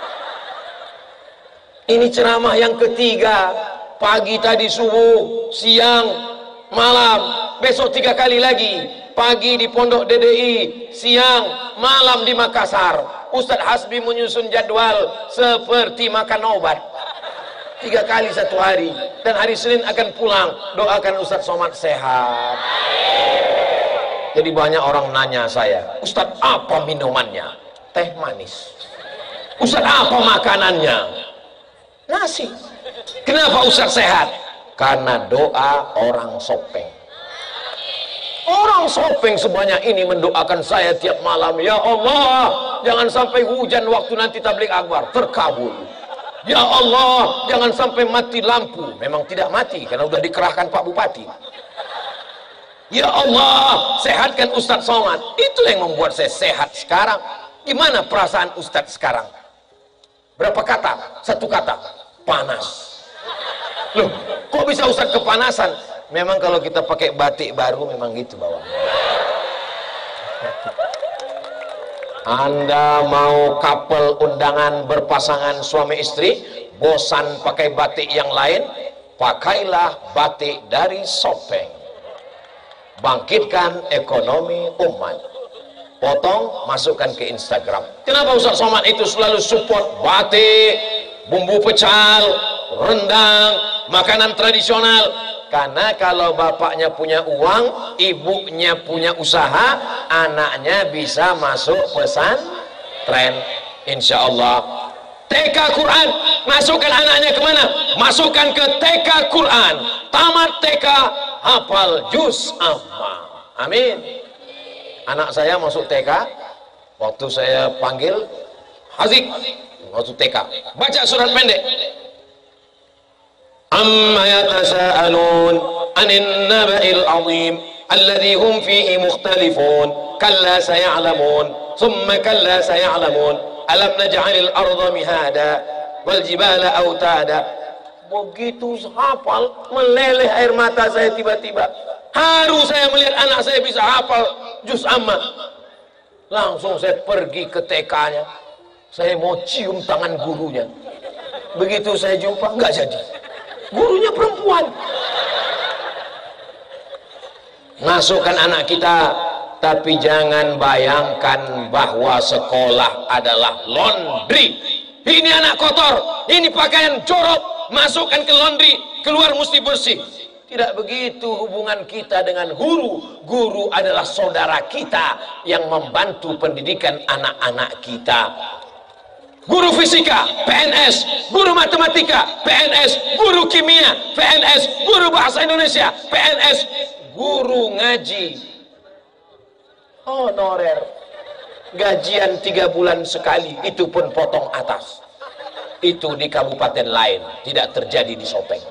Speaker 1: Ini ceramah yang ketiga, pagi tadi subuh, siang, malam, besok tiga kali lagi, pagi di Pondok D D I, siang, malam di Makassar. Ustadz Hasbi menyusun jadwal seperti makan obat, tiga kali satu hari, dan hari Senin akan pulang. Doakan Ustadz Somad sehat. Jadi banyak orang nanya saya, Ustadz apa minumannya? Teh manis. Ustadz apa makanannya? Nasi. Kenapa Ustadz sehat? Karena doa orang Sopeng. Orang Sopeng sebanyak ini mendoakan saya tiap malam. Ya Allah, jangan sampai hujan waktu nanti tabligh akbar, terkabul. Ya Allah, jangan sampai mati lampu. Memang tidak mati karena sudah dikerahkan Pak Bupati. Ya Allah, sehatkan Ustadz Somad. Itu yang membuat saya sehat sekarang. Gimana perasaan Ustadz sekarang? Berapa kata? Satu kata. Panas. Loh, kok bisa Ustadz kepanasan? Memang kalau kita pakai batik baru memang gitu bawah. Anda mau couple undangan berpasangan suami istri, bosan pakai batik yang lain, pakailah batik dari Sopeng. Bangkitkan ekonomi umat. Potong, masukkan ke Instagram. Kenapa Ustadz Somad itu selalu support batik, bumbu pecal, rendang, makanan tradisional? Karena kalau bapaknya punya uang, ibunya punya usaha, anaknya bisa masuk pesantren. Insya Allah. T K Quran, masukkan anaknya kemana? Masukkan ke T K Quran. Tamat T K, hafal juz amma. Amin. Anak saya masuk T K, waktu saya panggil, Hazik, masuk T K, baca surat pendek. Amma yatasa'alun anin naba'il azim alladhi hum fihi mukhtalifun kalla saya'lamun thumma kalla saya'lamun alam naj'alil arda mihada wal jibala autada. Begitu hafal, meleleh air mata saya tiba-tiba. Haru saya melihat anak saya bisa hafal juz amma. Langsung saya pergi ke T K-nya. Saya mau cium tangan gurunya. Begitu saya jumpa, nggak jadi. Gurunya perempuan. Masukkan anak kita, tapi jangan bayangkan bahwa sekolah adalah laundry. Ini anak kotor, ini pakaian jorok, masukkan ke laundry, keluar mesti bersih. Tidak begitu hubungan kita dengan guru. Guru adalah saudara kita yang membantu pendidikan anak-anak kita. Guru fisika, P N S, guru matematika, P N S, guru kimia, P N S, guru bahasa Indonesia, P N S, guru ngaji, honorer, gajian tiga bulan sekali, itu pun potong atas. Itu di kabupaten lain, tidak terjadi di Sopeng.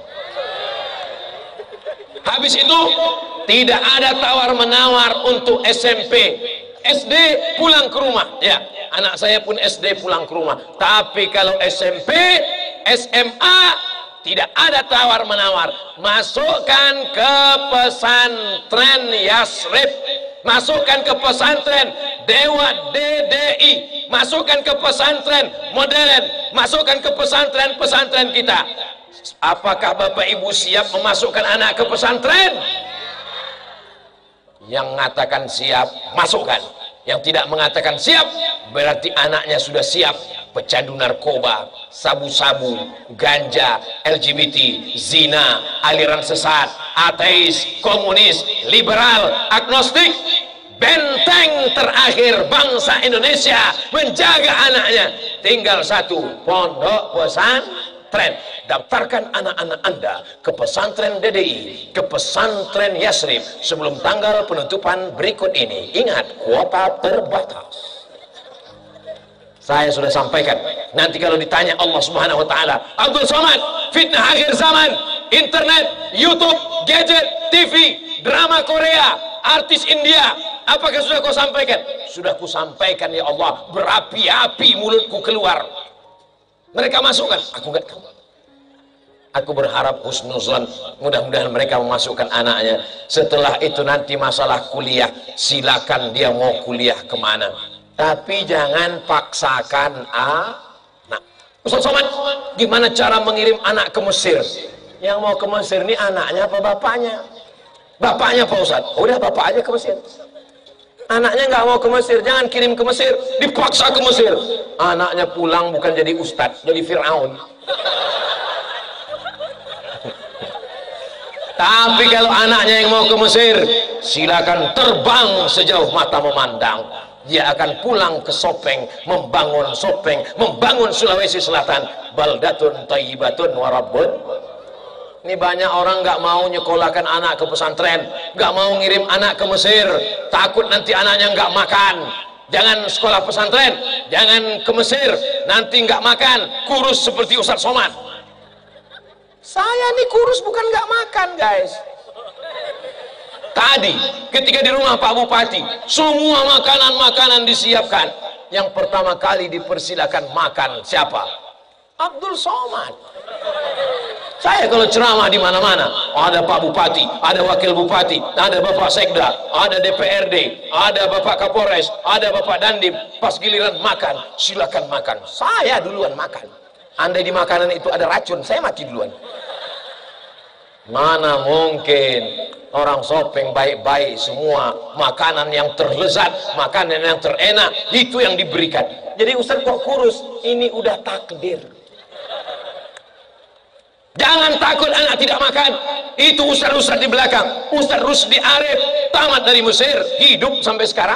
Speaker 1: Habis itu tidak ada tawar-menawar untuk S M P, S D pulang ke rumah. Ya, anak saya pun S D pulang ke rumah. Tapi kalau S M P, S M A tidak ada tawar-menawar. Masukkan ke pesantren Yasrib, masukkan ke pesantren Dewa D D I, masukkan ke pesantren modern, masukkan ke pesantren-pesantren kita. Apakah Bapak Ibu siap memasukkan anak ke pesantren? Yang mengatakan siap, masukkan. Yang tidak mengatakan siap, berarti anaknya sudah siap pecandu narkoba, sabu-sabu, ganja, L G B T, zina, aliran sesat, ateis, komunis, liberal, agnostik. Benteng terakhir bangsa Indonesia menjaga anaknya tinggal satu, pondok pesantren. Daftarkan anak-anak Anda ke pesantren D D I, ke pesantren Yasrib sebelum tanggal penutupan berikut ini. Ingat, kuota terbatas. Saya sudah sampaikan, nanti kalau ditanya Allah Subhanahu wa taala, Abdul Somad, fitnah akhir zaman, internet, YouTube, gadget, T V, drama Korea, artis India, apakah sudah kau sampaikan? Sudah ku sampaikan ya Allah, berapi-api mulutku keluar. Mereka masukkan, aku nggak tahu. Aku berharap husnuzon, mudah-mudahan mereka memasukkan anaknya. Setelah itu nanti masalah kuliah, silakan dia mau kuliah kemana, tapi jangan paksakan anak. Ustaz Somad, gimana cara mengirim anak ke Mesir? Yang mau ke Mesir ini anaknya apa bapaknya? Bapaknya Pak Ustaz. Udah bapak aja ke Mesir. Anaknya nggak mau ke Mesir, jangan kirim ke Mesir, dipaksa ke Mesir. Anaknya pulang bukan jadi ustadz, jadi Fir'aun. Tapi kalau anaknya yang mau ke Mesir, silakan terbang sejauh mata memandang. Dia akan pulang ke Sopeng, membangun Sopeng, membangun Sulawesi Selatan. Baldatun thayyibatun wa rabbun. Ini banyak orang nggak mau nyekolahkan anak ke pesantren, nggak mau ngirim anak ke Mesir, takut nanti anaknya nggak makan. Jangan sekolah pesantren, jangan ke Mesir, nanti nggak makan, kurus seperti Ustaz Somad. Saya nih kurus bukan nggak makan, guys. Tadi ketika di rumah Pak Bupati, semua makanan-makanan disiapkan. Yang pertama kali dipersilakan makan siapa? Abdul Somad. Saya kalau ceramah di mana-mana, ada Pak Bupati, ada Wakil Bupati, ada Bapak Sekda, ada D P R D, ada Bapak Kapolres, ada Bapak Dandim. Pas giliran makan, silakan makan. Saya duluan makan. Andai di makanan itu ada racun, saya mati duluan. Mana mungkin orang Sopeng baik-baik semua, makanan yang terlezat, makanan yang terenak, itu yang diberikan. Jadi Ustaz kok kurus? Ini udah takdir. Jangan takut anak tidak makan. Itu ustaz-ustaz di belakang. Ustaz Rusdi Arif tamat dari Mesir, hidup sampai sekarang.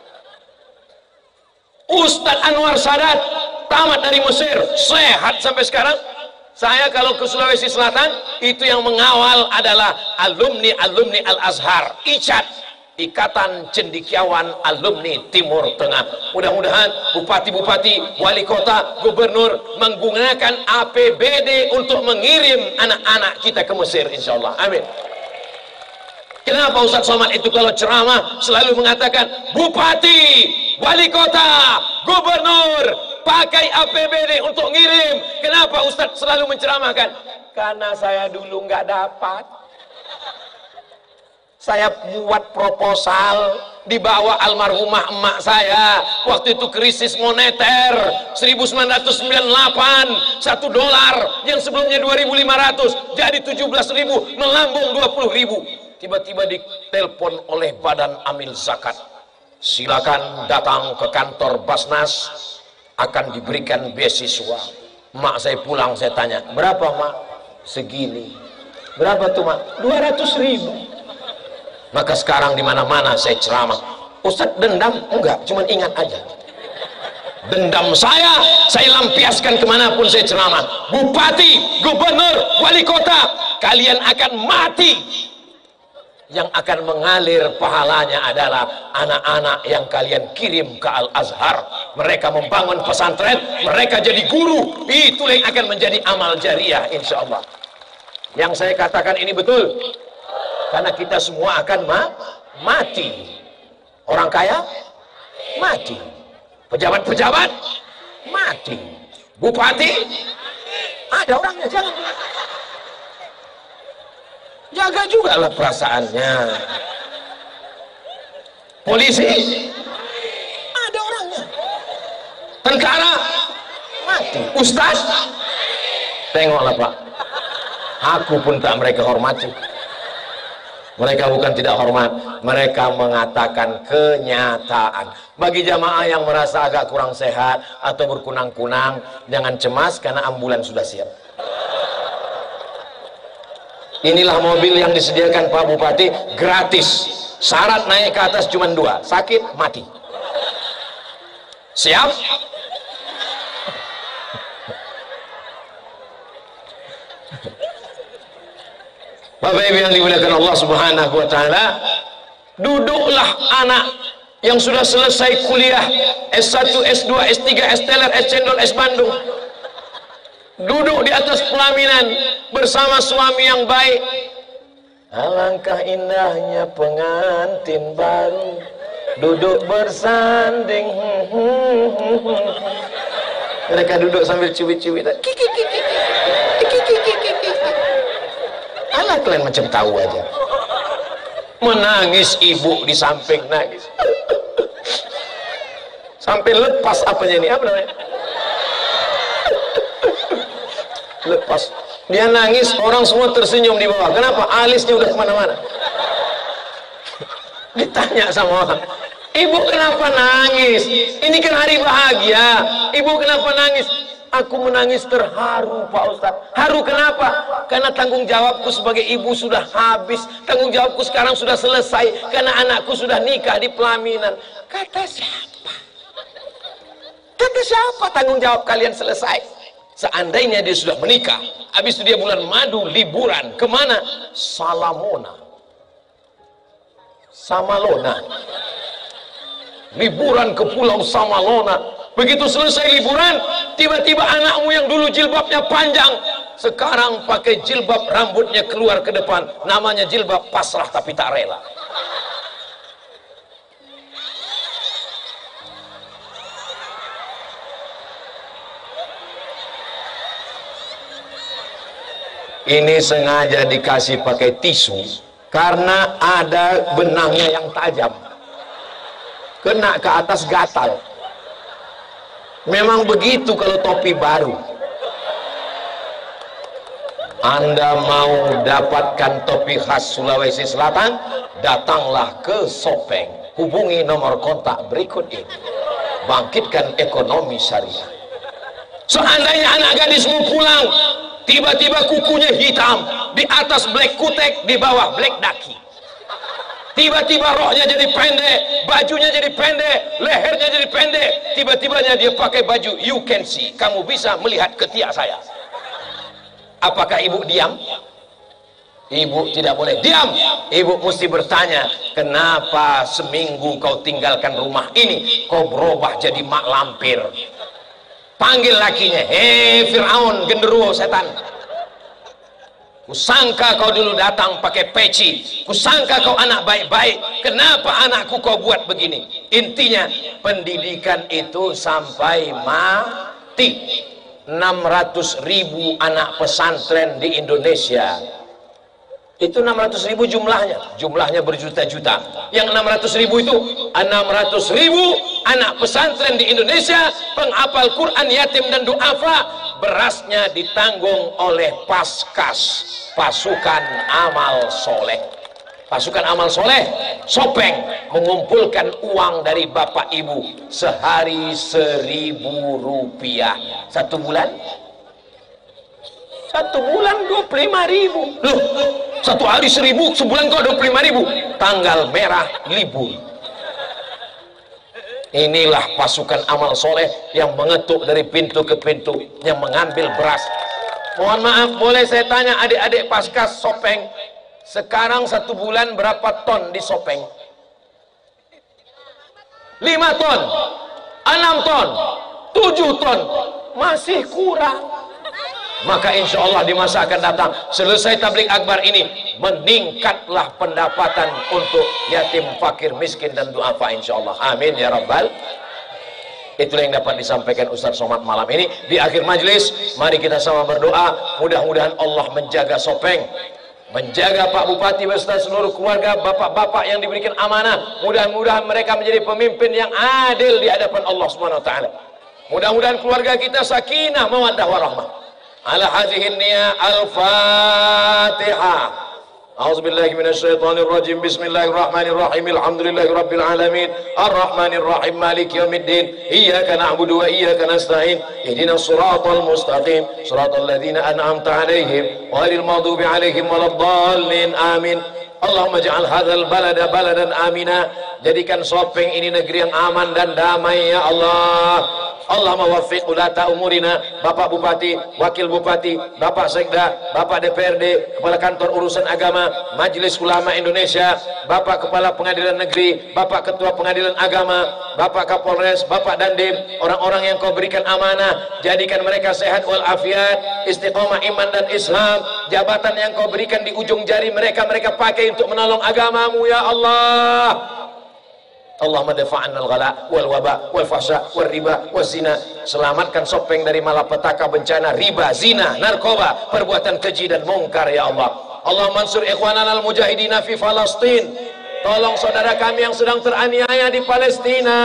Speaker 1: Ustaz Anwar Sadat tamat dari Mesir, sehat sampai sekarang. Saya kalau ke Sulawesi Selatan, itu yang mengawal adalah alumni-alumni Al-Azhar, I C A T, Ikatan Cendekiawan Alumni Timur Tengah. Mudah-mudahan bupati-bupati, wali kota, gubernur menggunakan A P B D untuk mengirim anak-anak kita ke Mesir, insya Allah. Amin. Kenapa Ustaz Somad itu kalau ceramah selalu mengatakan bupati, wali kota, gubernur pakai A P B D untuk ngirim? Kenapa Ustaz selalu menceramahkan? Karena saya dulu nggak dapat. Saya buat proposal di bawah almarhumah emak saya. Waktu itu krisis moneter seribu sembilan ratus sembilan puluh delapan, satu dolar yang sebelumnya dua ribu lima ratus jadi tujuh belas ribu, melambung dua puluh ribu. Tiba-tiba ditelepon oleh Badan Amil Zakat, silakan datang ke kantor Basnas, akan diberikan beasiswa. Mak saya pulang, saya tanya, berapa mak? Segini. Berapa tuh mak? dua ratus ribu. Maka sekarang di mana-mana saya ceramah. Ustaz dendam? Enggak, cuman ingat aja. Dendam saya, saya lampiaskan kemanapun saya ceramah. Bupati, gubernur, wali kota, kalian akan mati. Yang akan mengalir pahalanya adalah anak-anak yang kalian kirim ke Al-Azhar. Mereka membangun pesantren, mereka jadi guru. Itulah yang akan menjadi amal jariah, insya Allah. Yang saya katakan ini betul. Karena kita semua akan ma mati. Orang kaya mati, pejabat-pejabat mati, bupati ada orangnya, jangan jaga juga lah perasaannya. Polisi tentara mati, ustaz tengoklah Pak, aku pun tak mereka hormati. Mereka bukan tidak hormat, mereka mengatakan kenyataan. Bagi jamaah yang merasa agak kurang sehat atau berkunang-kunang, jangan cemas karena ambulans sudah siap. Inilah mobil yang disediakan Pak Bupati, gratis. Syarat naik ke atas cuma dua, sakit, mati. Siap? Bapak Ibu yang dimuliakan Allah Subhanahu wa taala, duduklah anak yang sudah selesai kuliah S satu, S dua, S tiga, S teler, S cendol, S bandung, duduk di atas pelaminan bersama suami yang baik. Alangkah indahnya pengantin baru duduk bersanding. Mereka duduk sambil cubit-cubit. Alah, kalian macam tahu aja. Menangis ibu di samping nangis. Sampai lepas apanya ini, apa namanya? Lepas. Dia nangis, orang semua tersenyum di bawah. Kenapa? Alisnya udah kemana-mana. Ditanya sama orang, ibu kenapa nangis? Ini kan hari bahagia. Ibu kenapa nangis? Aku menangis terharu Pak Ustadz. Haru kenapa? Karena tanggung jawabku sebagai ibu sudah habis. Tanggung jawabku sekarang sudah selesai. Karena anakku sudah nikah di pelaminan. Kata siapa? Kata siapa tanggung jawab kalian selesai? Seandainya dia sudah menikah, habis itu dia bulan madu liburan. Kemana? Salamona, Samalona. Liburan ke pulau Samalona. Begitu selesai liburan, tiba-tiba anakmu yang dulu jilbabnya panjang, sekarang pakai jilbab rambutnya keluar ke depan. Namanya jilbab pasrah tapi tak rela. Ini sengaja dikasih pakai tisu karena ada benangnya yang tajam, kena ke atas gatal. Memang begitu kalau topi baru. Anda mau dapatkan topi khas Sulawesi Selatan, datanglah ke Sopeng. Hubungi nomor kontak berikut ini. Bangkitkan ekonomi syariah. Seandainya anak gadismu pulang, tiba-tiba kukunya hitam, di atas black kutek, di bawah black daki. Tiba-tiba rohnya jadi pendek, bajunya jadi pendek, lehernya jadi pendek. Tiba-tibanya dia pakai baju you can see, kamu bisa melihat ketiak saya. Apakah ibu diam? Ibu tidak boleh diam. Ibu mesti bertanya, kenapa seminggu kau tinggalkan rumah ini, kau berubah jadi mak lampir? Panggil lakinya, hei Fir'aun, genderuwo setan, kusangka kau dulu datang pakai peci, kusangka kau anak baik-baik, kenapa anakku kau buat begini? Intinya pendidikan itu sampai mati. Enam ratus ribu anak pesantren di Indonesia, itu enam ratus ribu jumlahnya, jumlahnya berjuta-juta. Yang enam ratus ribu itu enam ratus ribu anak pesantren di Indonesia, penghafal Quran, yatim dan duafa. Berasnya ditanggung oleh Paskas, pasukan amal soleh. Pasukan amal soleh Sopeng mengumpulkan uang dari bapak ibu sehari seribu rupiah. Satu bulan satu bulan dua puluh lima ribu. Loh, satu hari seribu, sebulan kok dua puluh lima ribu. Tanggal merah libur. Inilah pasukan amal soleh yang mengetuk dari pintu ke pintu, yang mengambil beras. Mohon maaf, boleh saya tanya adik-adik Paskas Sopeng, sekarang satu bulan berapa ton di Sopeng? lima ton, enam ton, tujuh ton, masih kurang. Maka insya Allah di masa akan datang, selesai tablik akbar ini, meningkatlah pendapatan untuk yatim, fakir, miskin dan duafa insya Allah. Amin ya rabbal. Itulah yang dapat disampaikan Ustaz Somad malam ini. Di akhir majelis, mari kita sama berdoa, mudah-mudahan Allah menjaga Sopeng, menjaga Pak Bupati beserta seluruh keluarga, bapak-bapak yang diberikan amanah. Mudah-mudahan mereka menjadi pemimpin yang adil di hadapan Allah Subhanahu wa taala. Mudah-mudahan keluarga kita sakinah, mawaddah warahmah. Ala hadhihi niyah al-Fatihah. A'udzubillahi minasyaitonir rajim. Bismillahirrahmanirrahim. Alhamdulillahi rabbil alamin. Arrahmanir rahim. Maliki yaumiddin. Iyyaka na'budu wa iyyaka nasta'in. Ihdinas siratal mustaqim. Siratal ladzina an'amta 'alaihim ghairil maghdubi 'alaihim waladdallin. Amin. Allahumma ja'al hadzal balada baladan amina. Jadikan Sopeng ini negeri yang aman dan damai ya Allah. Allahumma waffiq ulata umurina, Bapak Bupati, Wakil Bupati, Bapak Sekda, Bapak D P R D, Kepala Kantor Urusan Agama, Majelis Ulama Indonesia, Bapak Kepala Pengadilan Negeri, Bapak Ketua Pengadilan Agama, Bapak Kapolres, Bapak Dandim, orang-orang yang kau berikan amanah, jadikan mereka sehat walafiat, istiqomah iman dan Islam, jabatan yang kau berikan di ujung jari mereka, mereka pakai untuk menolong agamamu ya Allah. Allahumma dafa'an al-ghala wal waba wal fahsya wal riba wal zina. Selamatkan Sopeng dari malapetaka, bencana, riba, zina, narkoba, perbuatan keji dan mungkar ya Allah. Allahumma ansur ikhwanana al-mujahidina fi Falastin. Tolong saudara kami yang sedang teraniaya di Palestina.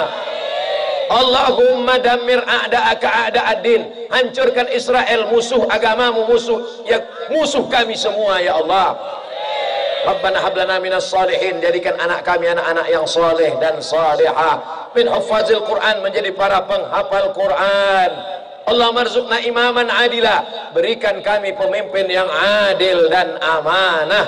Speaker 1: Allahumma dammir a'da'aka a'da'ad-din. Hancurkan Israel, musuh agamamu, musuh ya musuh kami semua ya Allah. Rabbana hablana minas salihin. Jadikan anak kami anak-anak yang soleh dan salihah, min huffazil Quran, menjadi para penghafal Quran. Allah marzuqna imaman adila. Berikan kami pemimpin yang adil dan amanah.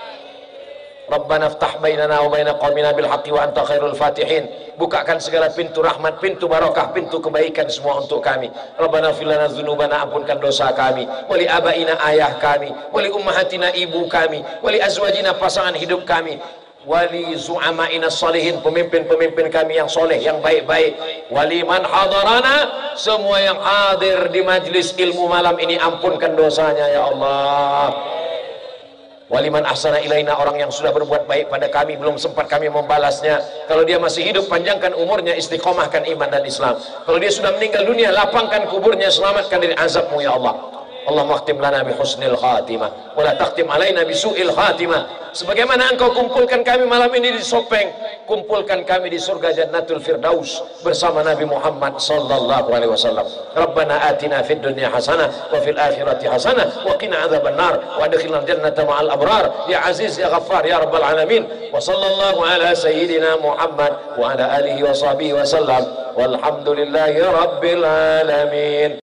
Speaker 1: Rabbana ftah bainana wa baina qaumina bil haqqi wa anta khairul fatihin. Bukakan segala pintu rahmat, pintu barokah, pintu kebaikan semua untuk kami. Rabbana fir lana dzunubana, ampunkan dosa kami, wali abaina, ayah kami, wali ummahatina, ibu kami, wali azwajina, pasangan hidup kami, wali zu'ama'ina salihin, pemimpin-pemimpin kami yang soleh, yang baik-baik, wali man hadarana, semua yang hadir di majlis ilmu malam ini, ampunkan dosanya ya Allah. Waliman ahsana ilaina, orang yang sudah berbuat baik pada kami, belum sempat kami membalasnya, kalau dia masih hidup, panjangkan umurnya, istiqomahkan iman dan Islam. Kalau dia sudah meninggal dunia, lapangkan kuburnya, selamatkan dari azabmu ya Allah. Allahumma khtim lana bi husnil khatimah wa la takhtim alaina bi su'il khatimah. Sebagaimana engkau kumpulkan kami malam ini di Sopeng, kumpulkan kami di surga Jannatul Firdaus bersama Nabi Muhammad sallallahu alaihi wasallam. Rabbana atina fid dunya hasanah wa fil akhirati hasanah wa qina adzabannar wa adkhilna jannata ma'al abrar ya aziz ya ghaffar ya rabbal alamin. Wa sallallahu ala sayyidina Muhammad wa ala alihi wa sahbihi wa sallam walhamdulillahi rabbil alamin.